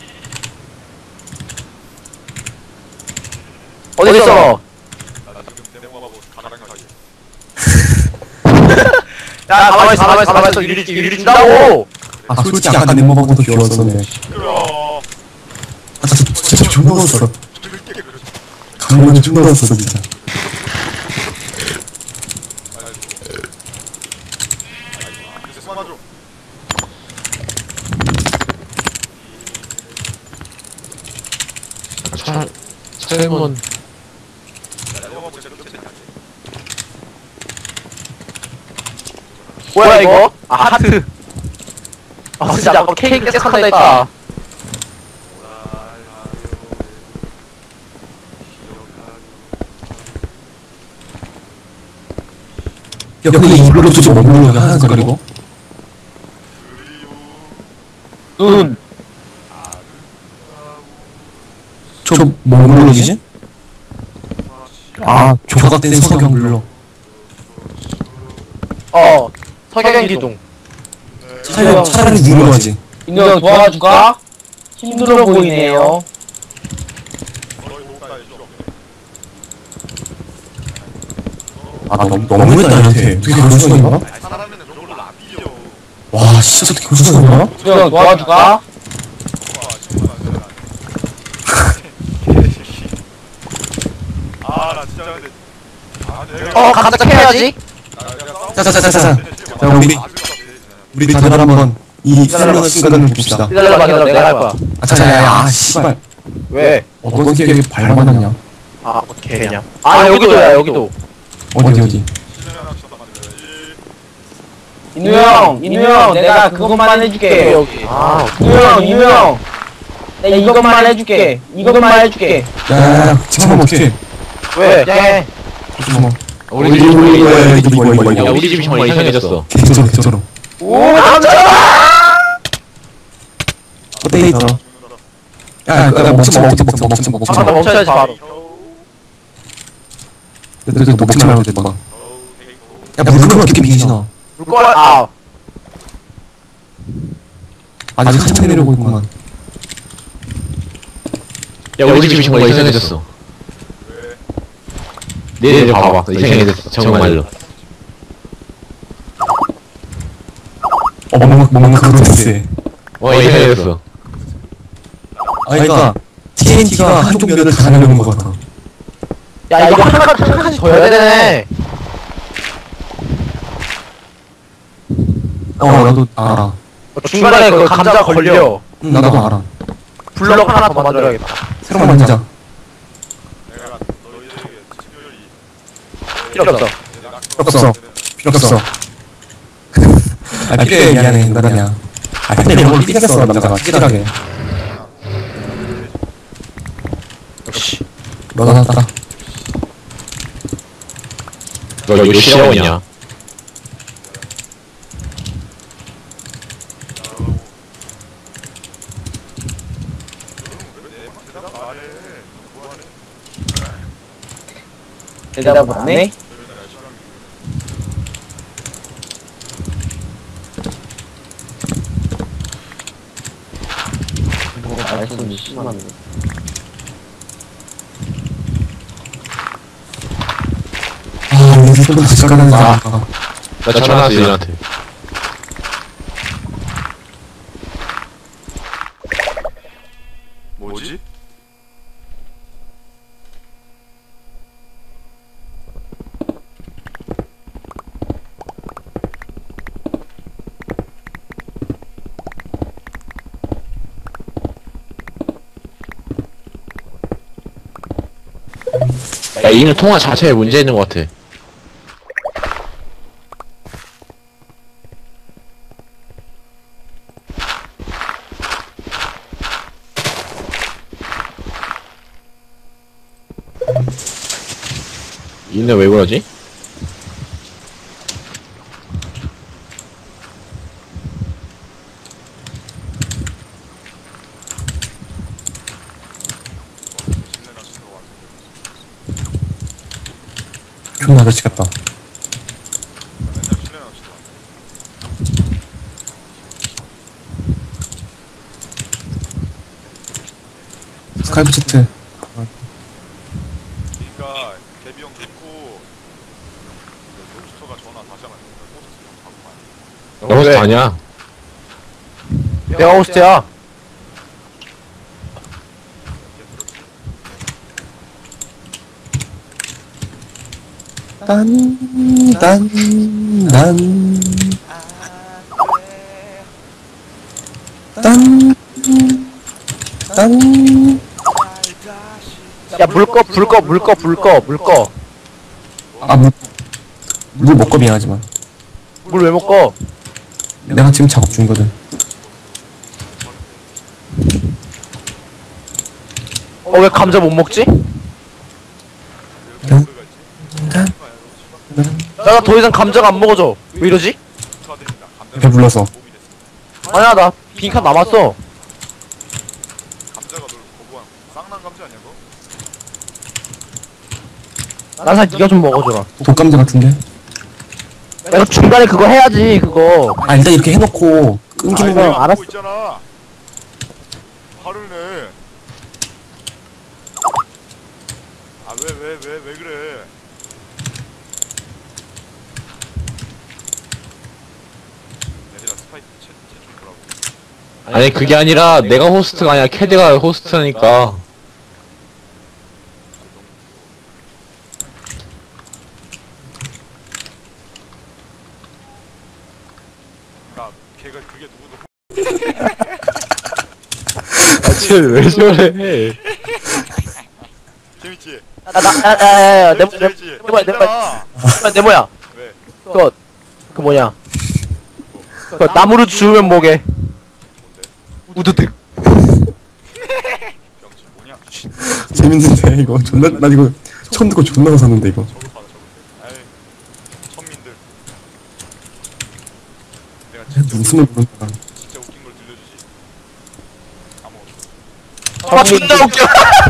어디 있어? 나 지금 내모하고 가랑 가기. 야 가만히 있어 가만히 있어 가만히 있어 유리 유리 준다고. 아 솔직히 아까 내 먹어도 귀여웠었네. 그럼. 아 진짜 진짜 존나 웃었어. 그렇게 그렇지. 강원이 존나 웃었어 진짜. 이제 손만 줘. 차, 차임원. 뭐야 이거? 아 하트. 아 진짜 아까 케이크 섹한다 했다. 야 근데 이걸로 도대체 뭐 부르는 거야 하는 소리고? 눈. 저뭐 부르지? 아 조각된 석영 불러. 어. 석양 기둥. 차라리 차라리 누르하지. 인형 도와줄까? 힘들어 보이네요. 아 너무 너무했다 얘한테. 어떻게 그럴 수가 있나? 사람은 저걸로 안 비겨. 와 진짜 어떻게 그럴 수가 있나? 인형 도와줄까? 아나 진짜 근데. 아 내가. 어 각자 캐야지. 자자자자자. 자 우리 우리 다들 한번 이 설명의 순간을 봅시다. 기다려봐 기다려 내가 할 거야. 아 자자야 아 씨발. 왜? 어떤 기억이 밟아놨냐? 아 개냐. 아 여기도야 여기도. 어디 어디? 인우 형, 인우 형, 내가 그것만 해줄게. 여기. 아, 인우 형, 인우 형. 내가 이것만 해줄게. 이것만 해줄게. 야야야 지금 어떻게? 왜? 해. 조심하. 우리 집, 우리 집, 우리 집 야, 우리 집이 정말 이상해졌어. 개처럼 개처럼. 오, 남자다! 어때 있어? 야, 야, 먹지 마, 먹지 마, 먹지 마, 먹지 마, 먹지 잠깐 마. 멈춰야지 바로. 너너 먹지 말고 돼, 너가. 야, 물 그만 어떻게 미신아? 물걸 아. 아직 한참 내려오고 있구만. 야, 우리 집이 정말 이상해졌어. 네, 좀 봐봐. 이상해졌어. 정말로. 어, 뭔가 뭔가 그런 데. 어, 이상해졌어. 아, 그러니까 티엔티가 한쪽 면을 다 날려는 것 같아. 야, 이거 한 칸, 한 칸씩 더 해야 되네. 어, 나도 알아. 중간에 그 감자 걸려. 응, 나도 알아. 블럭 하나 더 만들어야겠다. 새로 만들자. 내가 너희에게 친절히. 필요 없어. 필요 없어. 필요 없어. 아, 필요해, 미안해, 나다냐. 아, 근데 이런 걸 삐겠어, 남자가. 찌질하게. 역시. 너가 낫다. 너 이거 싫어하고 있냐? 대답을 안 해? 뭐 말씀이 심하네. 휴대폰 다시 깔아야 아. 돼. 나 전화했어 얘한테. 뭐지? 야 이는 통화 자체에 문제 있는 것 같아. 이는 왜 그러지? 큰 아저씨 같다. 맨날 실내 낚시도 스카이프 채트. 그러니까 개비 형 좋고 로스터가 전화 다시 하면 호스트 형 바꾸면 너 호스트 아니야? 내가 호스트야. 딴, 딴, 난, 딴, 딴. 야, 물 꺼, 불 꺼, 물 꺼, 불 꺼, 물 꺼. 아, 물, 물 먹고 미안하지만. 물 왜 못 꺼? 내가 지금 작업 중이거든. 어, 왜 감자 못 먹지? 딴, 나 더 이상 감자가 안 먹어져. 왜 이러지? 축하드립니다. 감자가 배불러서. 몸이 됐습니다. 아니야, 나 빈칸 남았어. 감자가 널 거부한 쌍난 감자 아니야 그거? 난 사실 네가 좀 먹어줘라. 독감자 같은데? 내가 중간에 그거 해야지, 그거. 아, 일단 이렇게 해놓고 끊기는 아니, 거. 내가 알았어. 보고 있잖아. 화를 내. 아 왜 왜 왜 왜 그래? 얘들아 스파이크 채채좀 보라고. 아니 그게 아니라 내가 호스트가 아니라 캐드가 호스트니까. 그러니까 걔가 그게 누구도 쟤왜 저래? 재밌지? 나, 나, 야, 야, 야, 야, 내, 내, 재밌지? 내 뭐야, 내 뭐야, 재밌잖아. 내 뭐야. 왜? 그거, 그 뭐냐. 그 나무를 주우면 뭐게? 뭔데? 우드득. 병신 뭐냐? 재밌는데, 이거. 존나, 난 이거 처음 듣고 존나 웃었는데, 이거. 저거 봐라 저거. 아이 천민들. 내가 진짜 웃음을 부른다. 진짜 웃긴 걸 들려주지. 아무것도. 아, 존나 웃겨.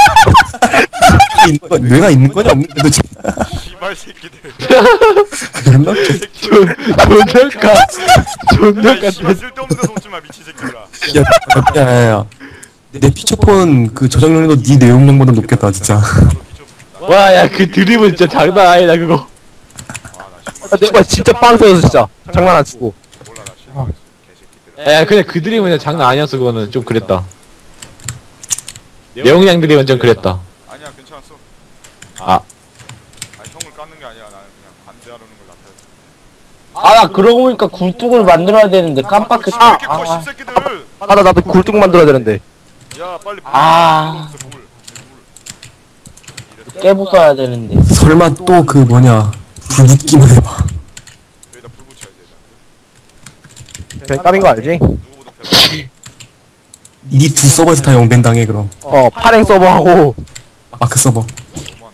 있는 거- 뇌가 있는 거냐, 없는 거냐, 도대체. 씨발 새끼들. 그랬나? 존나까 존나까 야, 씨발 쓸데없는 데서 오지 마 미친 새끼들아. 야, 야, 야, 야. 내 피처폰 그 저장률도 네 내용량보다 높겠다, 진짜. 나도 피쳐. 와 야 그 드립은 진짜 장난 아니다 그거. 아나 씨발 아, 내 뭐야, 진짜 빵 터졌어, 진짜. 장난 안 치고. 몰라 나 씨발 개새끼들. 야 근데 그 드립은 그냥 장난 아니었어. 그거는 좀 그랬다. 내용량 드립은 좀 그랬다. 아니야 괜찮았어. 아 아니 형을 깎는 게 아니라 나는 그냥 반대하려는 걸 나타냈어. 아, 나 그러고 보니까 굴뚝을 만들어야 되는데 깜빡했어. 왜 이렇게 커 아, 십새끼들. 아, 나, 나도 굴뚝 만들어야 되는데. 야 빨리 물. 아. 물 없어, 물. 물. 깨부숴야 되는데. 설마 또 그 뭐냐, 불 붙기만 해봐. 여기다 불 붙여야 돼. 그냥 땀인 거 알지? 누구보다 배워. 이 두 서버에서 다 영벤당해, 그럼. 어, 파랭 서버하고. 마크 서버. 너무한다.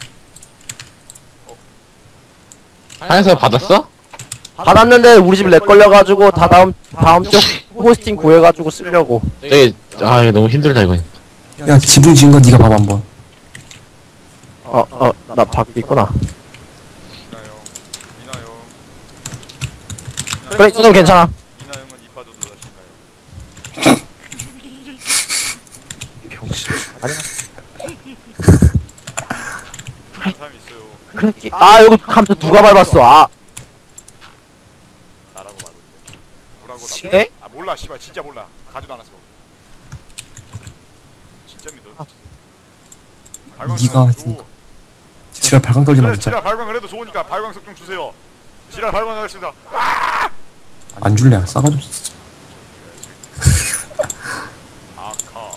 하얀서 받았어? 받았는데 우리 집 렉 걸려가지고 다 다음, 다음 쪽 호스팅 구해가지고 쓰려고. 저기 아 이거 너무 힘들다 이거. 야, 지붕 지은 거 네가 봐봐, 한번. 어, 어, 나 밖에 있구나. 이나 형. 이나 형. 그래, 이 정도 괜찮아. 이나 형은 이빠도 놀라신가요? 병신. 아니야. 그런 사람이 있어요. 그렇게 아 여기 감자 누가 밟았어? 아 나라고 말고 있는데. 뭐라고 나 시계? 아 몰라 씨발 진짜 몰라. 가지도 않았어. 진짜 믿어. 네가 했으니까. 지랄 발광 떨지 마 그래 진짜. 지랄 발광을 해도 좋으니까 발광석 좀 주세요. 지랄 발광하겠습니다. 안 줄래 싸가지고 진짜. 아카.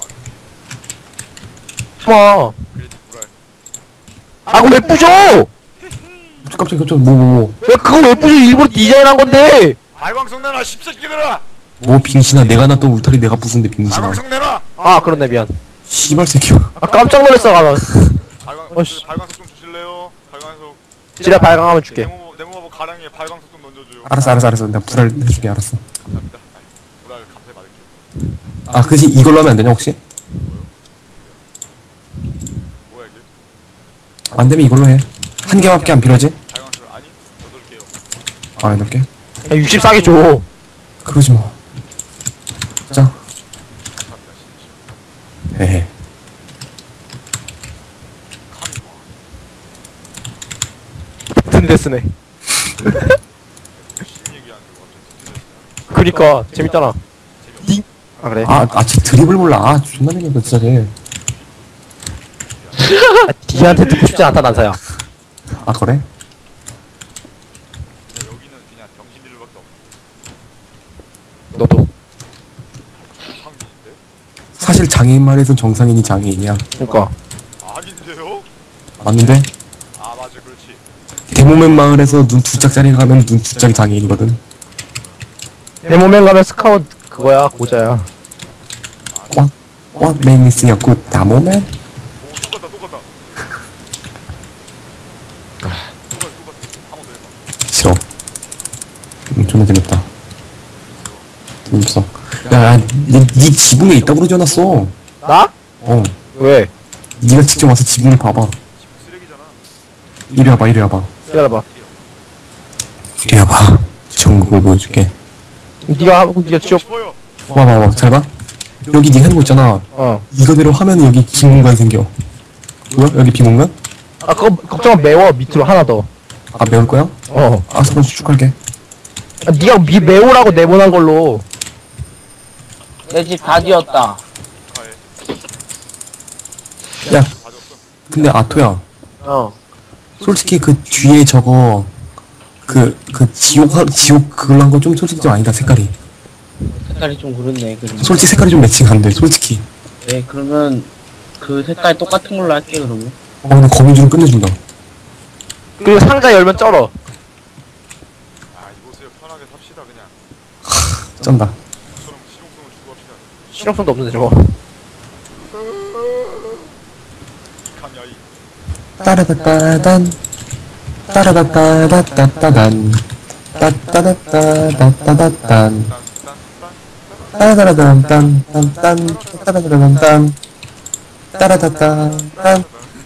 뭐? 그래 불알. 아 그거 왜 부셔? 깜짝이야 깜짝이야 뭐뭐뭐 왜 그거 왜 부셔? 일부러 디자인한 건데. 발광석 내놔 십새끼들아. 뭐 빙신아 내가 놨던 울타리 내가 부순데 빙신아. 발광석 내놔. 아 그렇네 미안. 씨발 새끼야. 아 깜짝 놀랐어 가면. 발광 어씨. 발광석 좀 주실래요? 발광석. 지뢰 발광하면 줄게. 네모 네모마법 가랑이에 발광석 좀 던져줘요. 알았어 알았어 알았어 내가 불알 해줄게 알았어. 감사합니다. 아이, 불알 감사히 받을게요. 아 그지 이걸로 하면 안 되냐 혹시? 뭐야 이게? 안 되면 이걸로 해. 한 개밖에 안 필요하지? 발광석 아니 여덟 개요. 아 여덟 개? 야 육십사 개 줘. 그러지 마. 자. 감사합니다 진짜. 에헤. 감이 와. 든데 쓰네. 신 얘기하는 거 같은 그니까 재밌잖아. 재미없어. 아 그래? 아, 아, 쟤 드립을 몰라. 아, 존나 재밌다, 진짜 쟤. 아, 니한테 듣고 싶지 않다 난사야. 아, 그래? 근데 여기는 그냥 병신들밖에 없어. 너도. 상민인데? 사실 장애인 말에선 정상인이 장애인이야. 그니까. 아닌데요? 맞는데? 아 맞아 그렇지. 대모맨 마을에서 눈 두 짝짜리 가면 눈 두 짝이 장애인이거든. 내 몸에 가면 스카웃 그거야 고자야. What made me sing a good 대모맨? 오 똑같다 똑같다. 똑같아 똑같아. 한번 더 해봐. 싫어. 음, 존나 재밌다. 재밌어. 야, 야, 니, 니 지붕에 있다고 그러지 않았어? 나? 어. 왜? 니가 직접 와서 지붕을 봐봐. 지금 쓰레기잖아. 이리 와봐, 이리 와봐. 기다려봐. 이리 와봐. 전국을 보여줄게. 니가 하고 니가 지워. 싶어요. 봐봐, 봐봐. 잘 봐. 여기 니 하는 거 있잖아. 어. 이거대로 하면 여기 비공간 생겨. 뭐야? 여기 비공간? 아 그거 걱정은 매워 밑으로 하나 더. 아, 매울 거야? 어. 아, 잠깐 수축할게. 아, 니가 미 매우라고 내보낸 걸로. 내 집 다 지었다. 가해. 야, 가졌어. 근데 아토야. 어. 솔직히 그 뒤에 저거 그, 그 지옥, 하- 지옥 그걸로 한 거 좀 솔직히 좀 아니다, 색깔이. 색깔이 좀 그렇네. 그러면. 솔직히 색깔이 좀 매칭 안 돼, 솔직히. 네, 그러면 그 색깔 똑같은 걸로 할게 그러면. 어, 근데 거미줄은 끝내준다. 그리고 상자 열면 쩔어. 아 이곳에 편하게 삽시다 그냥. 쩐다. 저처럼 실용성을 주고 합시다. 실용성도 없는데 저거. 감야 이. 따라다따단. 따라다따다따따단. 따따다따다따단. 딴딴딴. 따라다라단, 딴, 딴, 따라다라단, 딴. 따라다따, 딴. 라디오.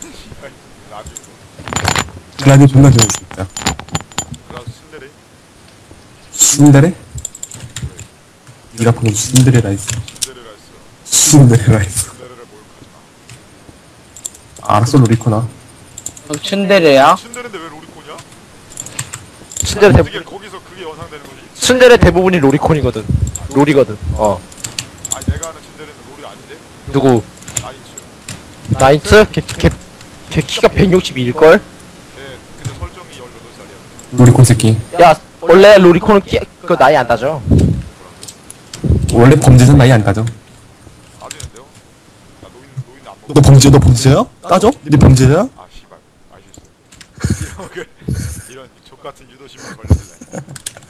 라디오 존나 재밌습니다. 그라스 신데레. 순데레? 니가 방금 순데레라 했어. 신데레라 했어. 순데레라 했어. 신데레를 모욕하지 마. 알았어, 로리코나. 형 춘대래야? 신데레인데 왜 로리콘이야? 순대의 어떻게 대부분 거기서 그게 연상되는 거지? 순대의 대부분이 로리콘이거든. 롤이거든. 어. 아니 내가 아는 신데레는 롤이 아닌데? 누구? 나이츠. 나이츠? 걔, 걔, 걔 키가 백육십이일 걸? 네, 근데 설정이 열여덟 살이야. 로리콘 새끼. 야, 원래 로리콘은 키, 그 나이 안 따져. 원래 범죄자는 나이 안 따져. 아니는데요? 나 노인, 노인 안 너 먹어. 범죄, 너 범죄야? 따져? 네 범죄야? 아, 씨발. 아, 실수. 이런, 그- 이런 족같은 유도심을 걸렸네.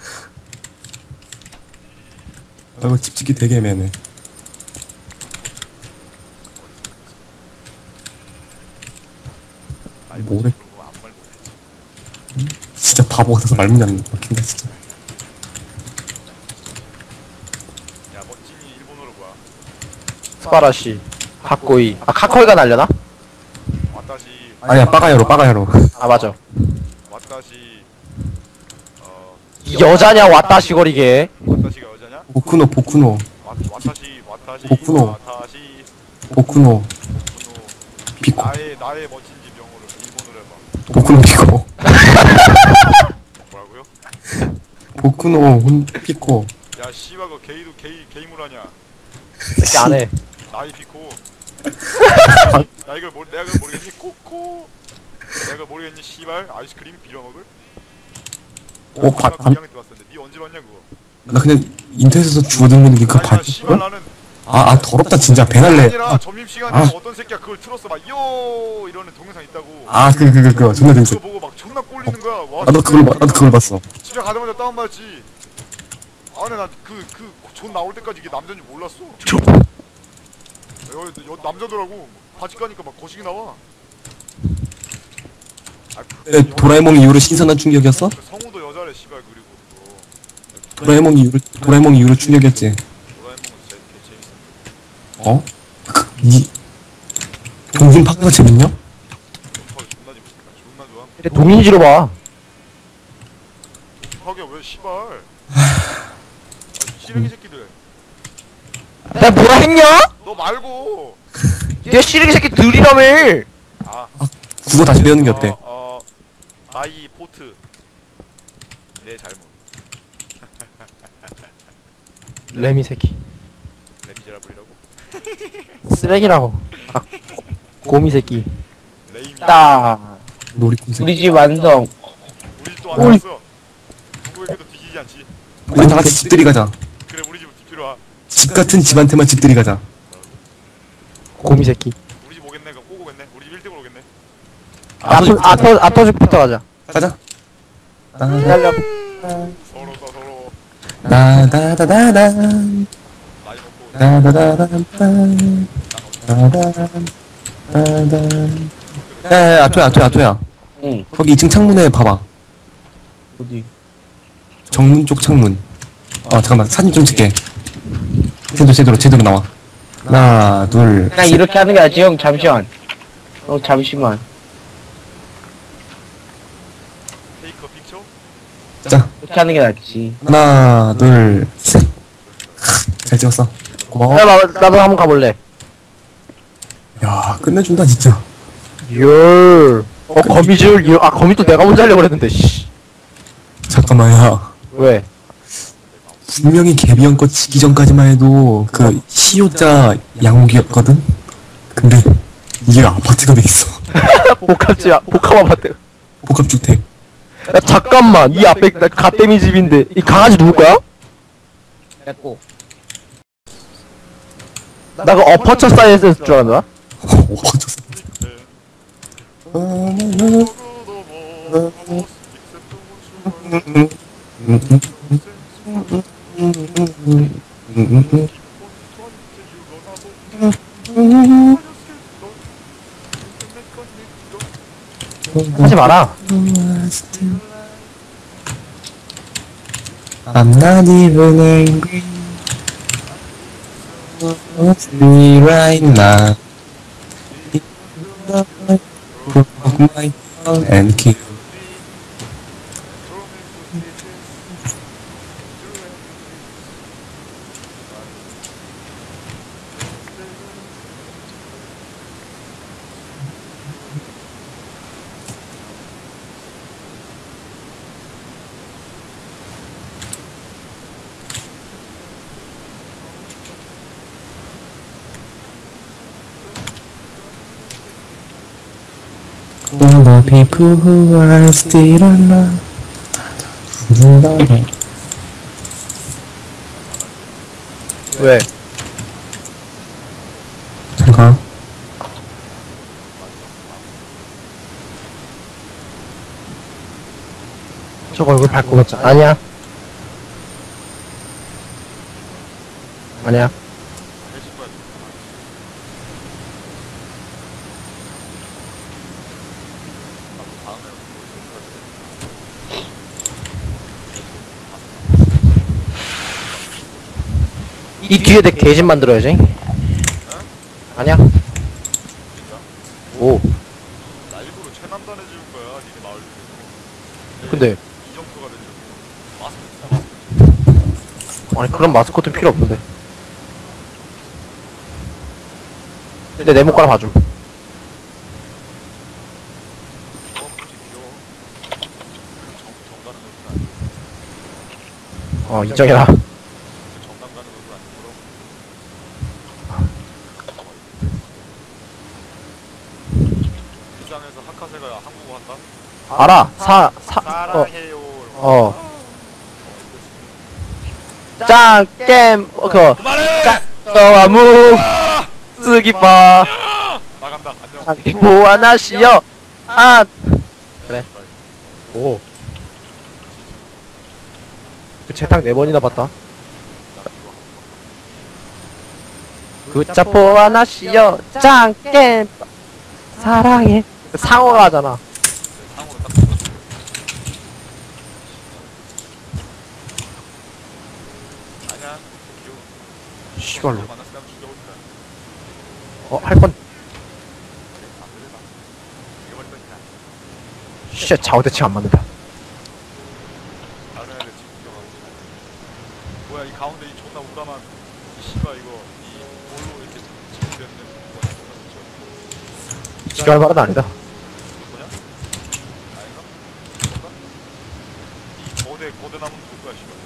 나 이거 집 짓기 되게 애매하네. 뭐래? 안 말고. 진짜 바보 같아서 말문이 안 막힌다, 진짜. 야, 멋진이 일본어로 뭐야? 스파라시. 카코이. 아, 카코이가 날려나? 와타시, 아니야, 빠가야로, 빠가야로. 아, 맞아. 와타시, 어, 여자냐, 왔다 시거리게. 와타시가 여자냐? 보쿠노, 보쿠노, 와, 와타시, 와타시, 보쿠노. 와타시, 보쿠노, 보쿠노. 비코. 나의, 나의 멋진 집 영어로, 일본어로 해봐. 보쿠노 피코. 뭐라고요? 보쿠노 혼 피코. 야 씨발 그 게이도 게이 게임을 하냐? 이렇게 안 해. 나이 피코. 나 이걸 모 내가 그걸 모르겠니? 코코. 내가 그걸 모르겠니? 씨발 아이스크림 빌어먹을? 어, 바, 반. 반, 이 학년 때 왔었는데 니 언제 봤냐 그거? 나 그냥 인터넷에서 주워듣는 게 그 아니 나 반. 씨발 나는 아, 아, 더럽다, 진짜. 배날래. 아니라 점심시간에 아. 어떤 새끼가 그걸 틀었어 막 요 이러는 동영상 있다고. 아, 그, 그, 그, 그, 존나 재밌어. 그거 보고 막 존나 꼴리는 거야. 와, 나도 그걸, 봐- 나도 그걸 봤어. 집에 가자마자 다운받았지. 아 근데 나그그존 나올 때까지 이게 남자인지 몰랐어. 여, 여, 남자더라고. 바지 까니까 막 거식이 나와. 아, 그, 에, 도라에몽 이후로 신선한 충격이었어? 그 성우도 여자래 씨발 그리고 그거. 도라에몽 이후로, 도라에몽 이후로 충격이었지. 도라에몽은 진짜 개 재밌어. 어? 그, 이, 동심 파크가 재밌냐? 어 존나 재밌어. 존나 좋아. 근데 동인지로 봐. 하기야 왜 씨발. 아, 씨레기 새끼들. 내가 뭐라 했냐? 너 말고. 얘 씨르기 새끼 들이라며. 아. 국어 다시 배우는 게 어때? 어, 어 아이 포트 내 잘못. 레미 새끼. 레미제라블이라고. 쓰레기라고. 아, 고미 새끼. 레이미. 딱 놀이꾼 새끼. 우리 집 완성. 우리 또 안 왔어. 누구에게도 뒤지지 않지. 우리 다 같이 집들이 가자. 그래 우리 집은 뒤로 와. 집 같은 집한테만 집들이 가자. 고미 새끼. 우리 집 오겠네. 그럼 꼭 오겠네. 우리 집 일 등으로 오겠네. 아토 아토 아토즈부터 가자. 가자. 기다려. 서로 써 서로. 다다다다단. 많이 먹고. 다다다단. 다다단. 다단. 야, 아토야, 아토야, 아토야. 응. 거기 이 층 창문에 봐봐. 어디? 정문 쪽 창문. 어, 잠깐만. 사진 좀 찍게. 제대로, 제대로, 제대로 나와. 하나, 둘, 그냥 이렇게 하는 게 낫지 형. 잠시만. 어 잠시만. 페이커 픽처. 자. 이렇게 하는 게 낫지. 하나, 둘, 셋. 잘 찍었어. 고마워. 야, 나, 나도 한번 가볼래. 야, 끝내준다, 진짜. 열. 어 거미줄. 열. 아 거미 또 내가 먼저 하려고 그랬는데. 씨. 잠깐만, 야. 왜? 분명히 개비형 거 치기 전까지만 해도 그 시효자 양옥이었거든? 근데 이게 아파트가 돼 있어. 복합집 복합 아파트. 복합주택. 야 잠깐만. 이 앞에 나 갓데미 집인데 이 강아지 누구 거야? 됐고. 나 그 어퍼처 사이즈였을 줄 알았나? 어, 퍼졌어. 하지 마라. I'm not even angry. What's me right now? Broke my heart and kill. All the people who are still alive. 왜? 잠깐. 저거 얼굴 밟고 갔자. 아니야. 아니야. 이 뒤에 내 개집 만들어야지. 아니야. 오. 나 일부러 최남단에 지은 거야. 니네 마을 중에서. 근데 이정표가 되려고. 마스크. 아니 그런 마스코트 필요 없는데. 근데 내 목깔아 봐줌. 어 인정해라. 정남 가는 것도 아니고. 일상에서 하카세가 한국어 한다? 알아. 사 사. 어. 사랑해요. 어. 짱 게임 어, 그 그만해! 너무 쓰기봐. 나간다. 안녕. 보아나시여. 아. 그래. 오. 그 채탁 네 번이나 봤다. 굿자 보아나시여. 짱 게임 사랑해. 상어가 하잖아. 상으로 딱 붙었어. 아니야. 귀여워. 시발로. 만났으면 죽여볼 거야. 어 할 건. 안 그래봐. 죽여버릴 거니까. 쉣 좌우 대칭 안 맞는다. 다른 애들 지금 죽여가지고. 뭐야 이 가운데 이 존나 우람한 이 씨발 이거 이 볼로 이렇게 지금 뭐야 존나 좋죠. 지켜할 말은 아니다. 뭐냐? 아닌가? 뭔가? 이 거대 거대 나무는 누구야 씨발.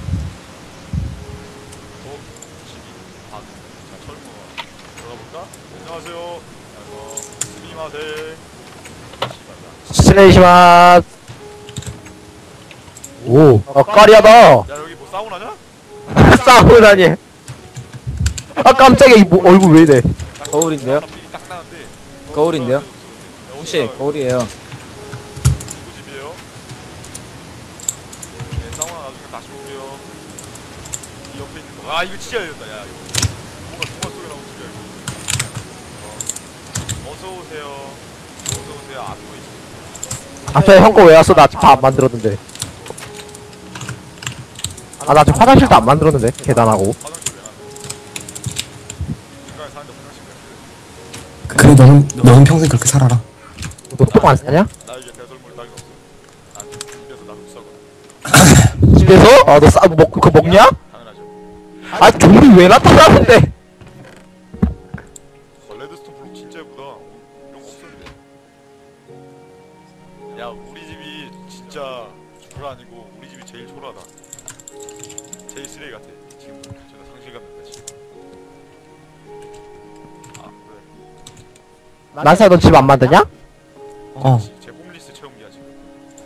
어? 집이 박. 자 철무가 들어가볼까? 안녕하세요. 아이고 스미마세. 씨발다. 스네이시마스. 오. 어 까리하다. 야 여기 뭐 사우나냐? 싸우다니. 아 깜짝이야 이 뭐, 얼굴 왜 이래. 거울인데요? 삐리 딱 나는데. 거울인데요? 혹시 거울이에요. 누구 집이에요? 네, 사우나 나중에 다시 올게요. 이 옆에 있는 거. 아 이거 진짜 열렸다. 야 이거. 뭔가 동화 속에 나온 집이야 이거. 어. 어서 오세요. 어서 오세요. 안 보이지? 앞에 형 거 왜 왔어? 나 아직 밥 안 만들었는데. 아 나 아직 화장실도 안 만들었는데 계단하고. 화장실 왜 안? 인간에 사는데 화장실 왜? 그래 너는 너는 평생 그렇게 살아라. 너 똥 안 싸냐? 나에게 배설물이 딱이 없어. 난 집에서 나도 싸고. 집에서? 아 너 싸 먹 그거 먹냐? 당연하죠. 아 좀비 왜 나타나는데? 어, 레드스톤 블록 진짜 예쁘다. 이런 거 없었는데. 야 우리 집이 진짜 주가 아니고 우리 집이 제일 초라하다. 제일 쓰레기 같아. 지금 전혀 상실감 난다 지금. 아 그래. 난사야 너 집 안 만드냐? 어. 제 홈리스 채용기야 지금.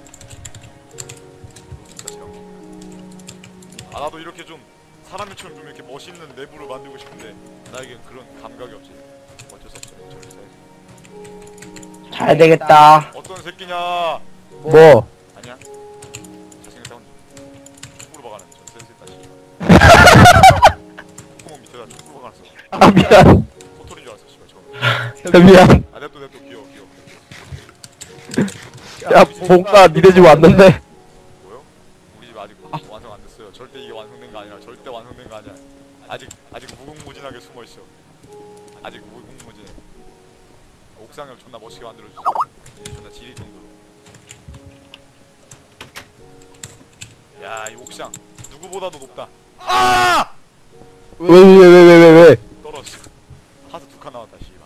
진짜 채용기. 아 나도 이렇게 좀 사람들처럼 좀 이렇게 멋있는 내부를 만들고 싶은데 나에겐 그런 감각이 없지. 어쩔 수 없어. 저를 써야지. 잘 되겠다. 어떤 새끼냐? 뭐? 아니야. 자신있다 혼자. 축구로 박아는 전 센스 있다 씨발. 구멍 밑에다 축구로 박아놨어. 아 미안. 토토리인 줄 알았어 씨발 처음에. 미안. 아 냅둬 냅둬 귀여워 귀여워. 야 뭔가 니네 집 왔는데. 뭐요? 우리 집 아직 완성 안 됐어요. 절대 이게 완성된 거 아니라 절대 완성된 거 아니야. 아직 아직 무궁무진하게 숨어 있어. 아직 무궁무진해. 옥상을 존나 멋지게 만들어주지. 이제 존나 지릴 정도로. 야 이 옥상 누구보다도 높다. 아! 왜 왜 왜 왜 왜 왜? 떨어졌어. 하트 두 칸 나왔다 씨발.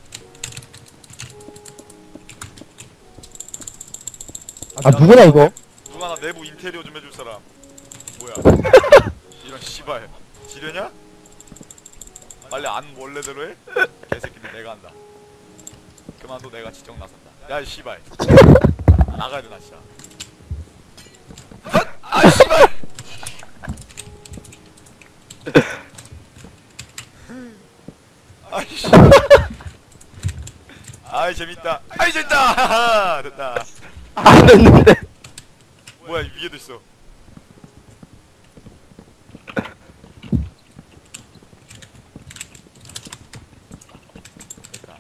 아 누구냐 이거? 누가 나 내부 인테리어 좀 해줄 사람. 뭐야? 이런 씨발 지려냐? 빨리 안 원래대로 해? 개새끼들 내가 한다. 그만둬 내가 지정 나선다. 야이 씨발. 나가야 돼 나 진짜. 아 씨발. 아이 씨발. 아이 재밌다. 아이 재밌다. 됐다. 안 됐는데. 뭐야 위에도 있어. 됐다.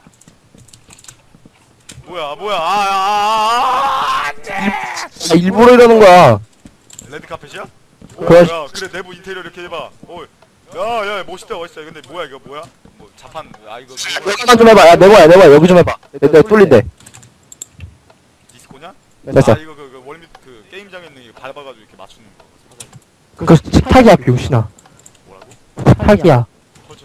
뭐야 뭐야 아아아아 안돼. 아 일부러 이러는 거야. 레드 카펫이야? 그래. 야 그래 내부 인테리어 이렇게 해봐. 어, 야야 멋있다 멋있다. 근데 뭐야 이거 뭐야? 뭐 자판 아 이거 내가 좀 해봐. 야 내봐야 내봐 여기 좀 해봐. 내가 뚫린대. 디스코냐? 됐어. 아 이거 그, 그 월미 그 게임장에 있는 이거 밟아가지고 이렇게 맞추는 거. 사서 그거 식탁이야 병신아. 뭐라고? 식탁이야. 펼쳐줘.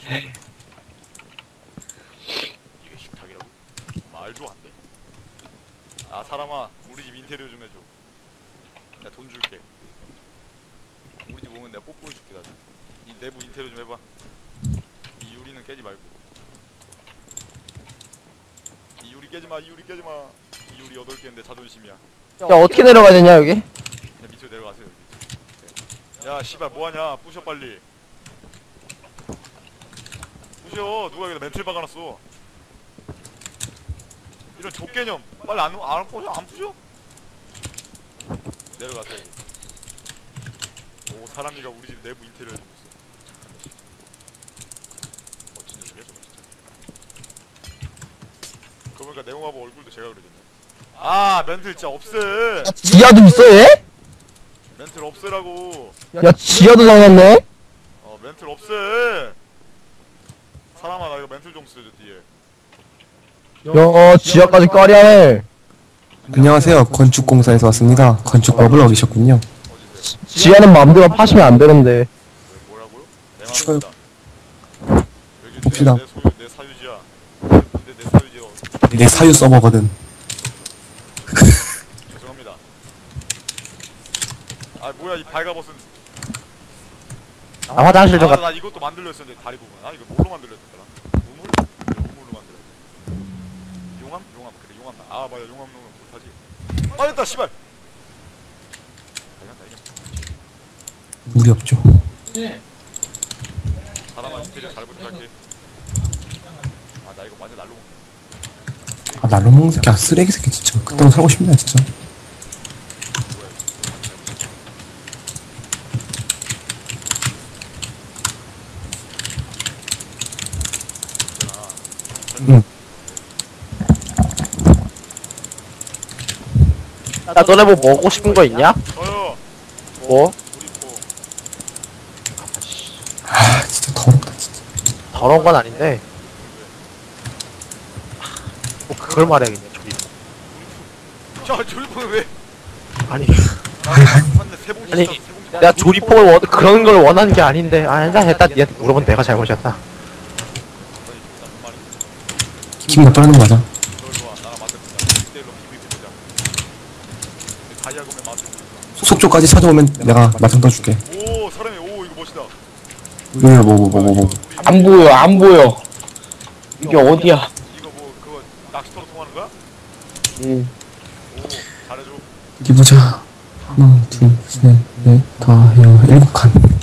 이게 식탁이라고? 말도 안 돼. 아 사람아 우리 집 인테리어 좀 해줘. 내가 돈 줄게. 우리 집 용은 내가 뽀뽀해줄게 나중에. 이 내부 인테리어 좀 해봐. 이 유리는 깨지 말고. 이 유리 깨지마 이 유리 깨지마. 이 유리 여덟 개인데 자존심이야. 야 어떻게 내려가야 되냐 여기? 그냥 밑으로 내려가세요 여기. 야 씨발 뭐하냐 부셔 빨리. 부셔. 누가 여기다 멘틀 박아놨어. 이런 족개념 빨리 안, 안 부셔? 안 부셔? 내려가세요. 오 사람이가 우리 집 내부 인테리어 해주고 있어. 멋진 녀석이야 저거 진짜. 그거 보니까 네모마법 얼굴도 제가 그려줬네. 아 멘틀 진짜 없애. 지하도 있어 얘? 멘틀 없애라고. 야 지하도 당했네? 어 멘틀 없애. 사람아 나 이거 멘틀 좀 쓰여줘 뒤에. 야 지하까지 까리하네. 안녕하세요. 건축공사에서 왔습니다. 건축법을 어기셨군요. 어디세요? 지하는 마음대로 파시면 안 되는데. 왜, 뭐라고요? 내 맘입니다. 여기 봅시다. 내, 내 소유 내 사유지야. 근데 내 사유지가 내 사유 서버거든. 죄송합니다. 아 뭐야 이 발가벗은. 아 화장실 좀 아, 갔. 나 이것도 만들려 했었는데 다리 부분. 아 이거 뭘로 만들려 했더라? 우물? 그래, 우물로 만들어. 용암? 용암 그래 용암. 아 맞아 용암 넣으면 못하지. 아 됐다 씨발. 알겠다 이게. 물이 없죠. 사람아 인테리어 잘 부탁할게. 아 나 이거 완전 날로 먹네. 아, 날로 먹는 새끼. 아, 쓰레기 새끼, 진짜. 그딴 거 사고 싶네, 진짜. 응. 야 너네 뭐 먹고 싶은 거 있냐? 저요. 뭐? 우리 뭐 아, 진짜 더럽다, 진짜. 더러운 건 아닌데. 뭐 그걸 말해야겠네. 저기. 야 조리포는 왜? 아니 한대 세 봉지 아니, 세 봉지. 내가 조리폭을 원 그런 걸 원하는 게 아닌데. 아 일단 일단 얘한테 물어본 내가 잘못이었다. 기분 나빠하는 거 맞아. 너 좋아 나랑 맞대보자. 일대일로 비비보자. 다이아금에 맞대보자. 속초까지 찾아오면 내가 마중 떠줄게. 오 사람이 오 이거 멋있다. 왜, 뭐, 뭐, 뭐, 뭐, 뭐. 안 보여 안 보여. 이게 어디야? 이거 뭐 그거 낚시터로 통하는 거야? 응. 오 잘해줘. 어디 보자. 하나, 둘, 셋, 넷, 다, 여, 일곱 칸.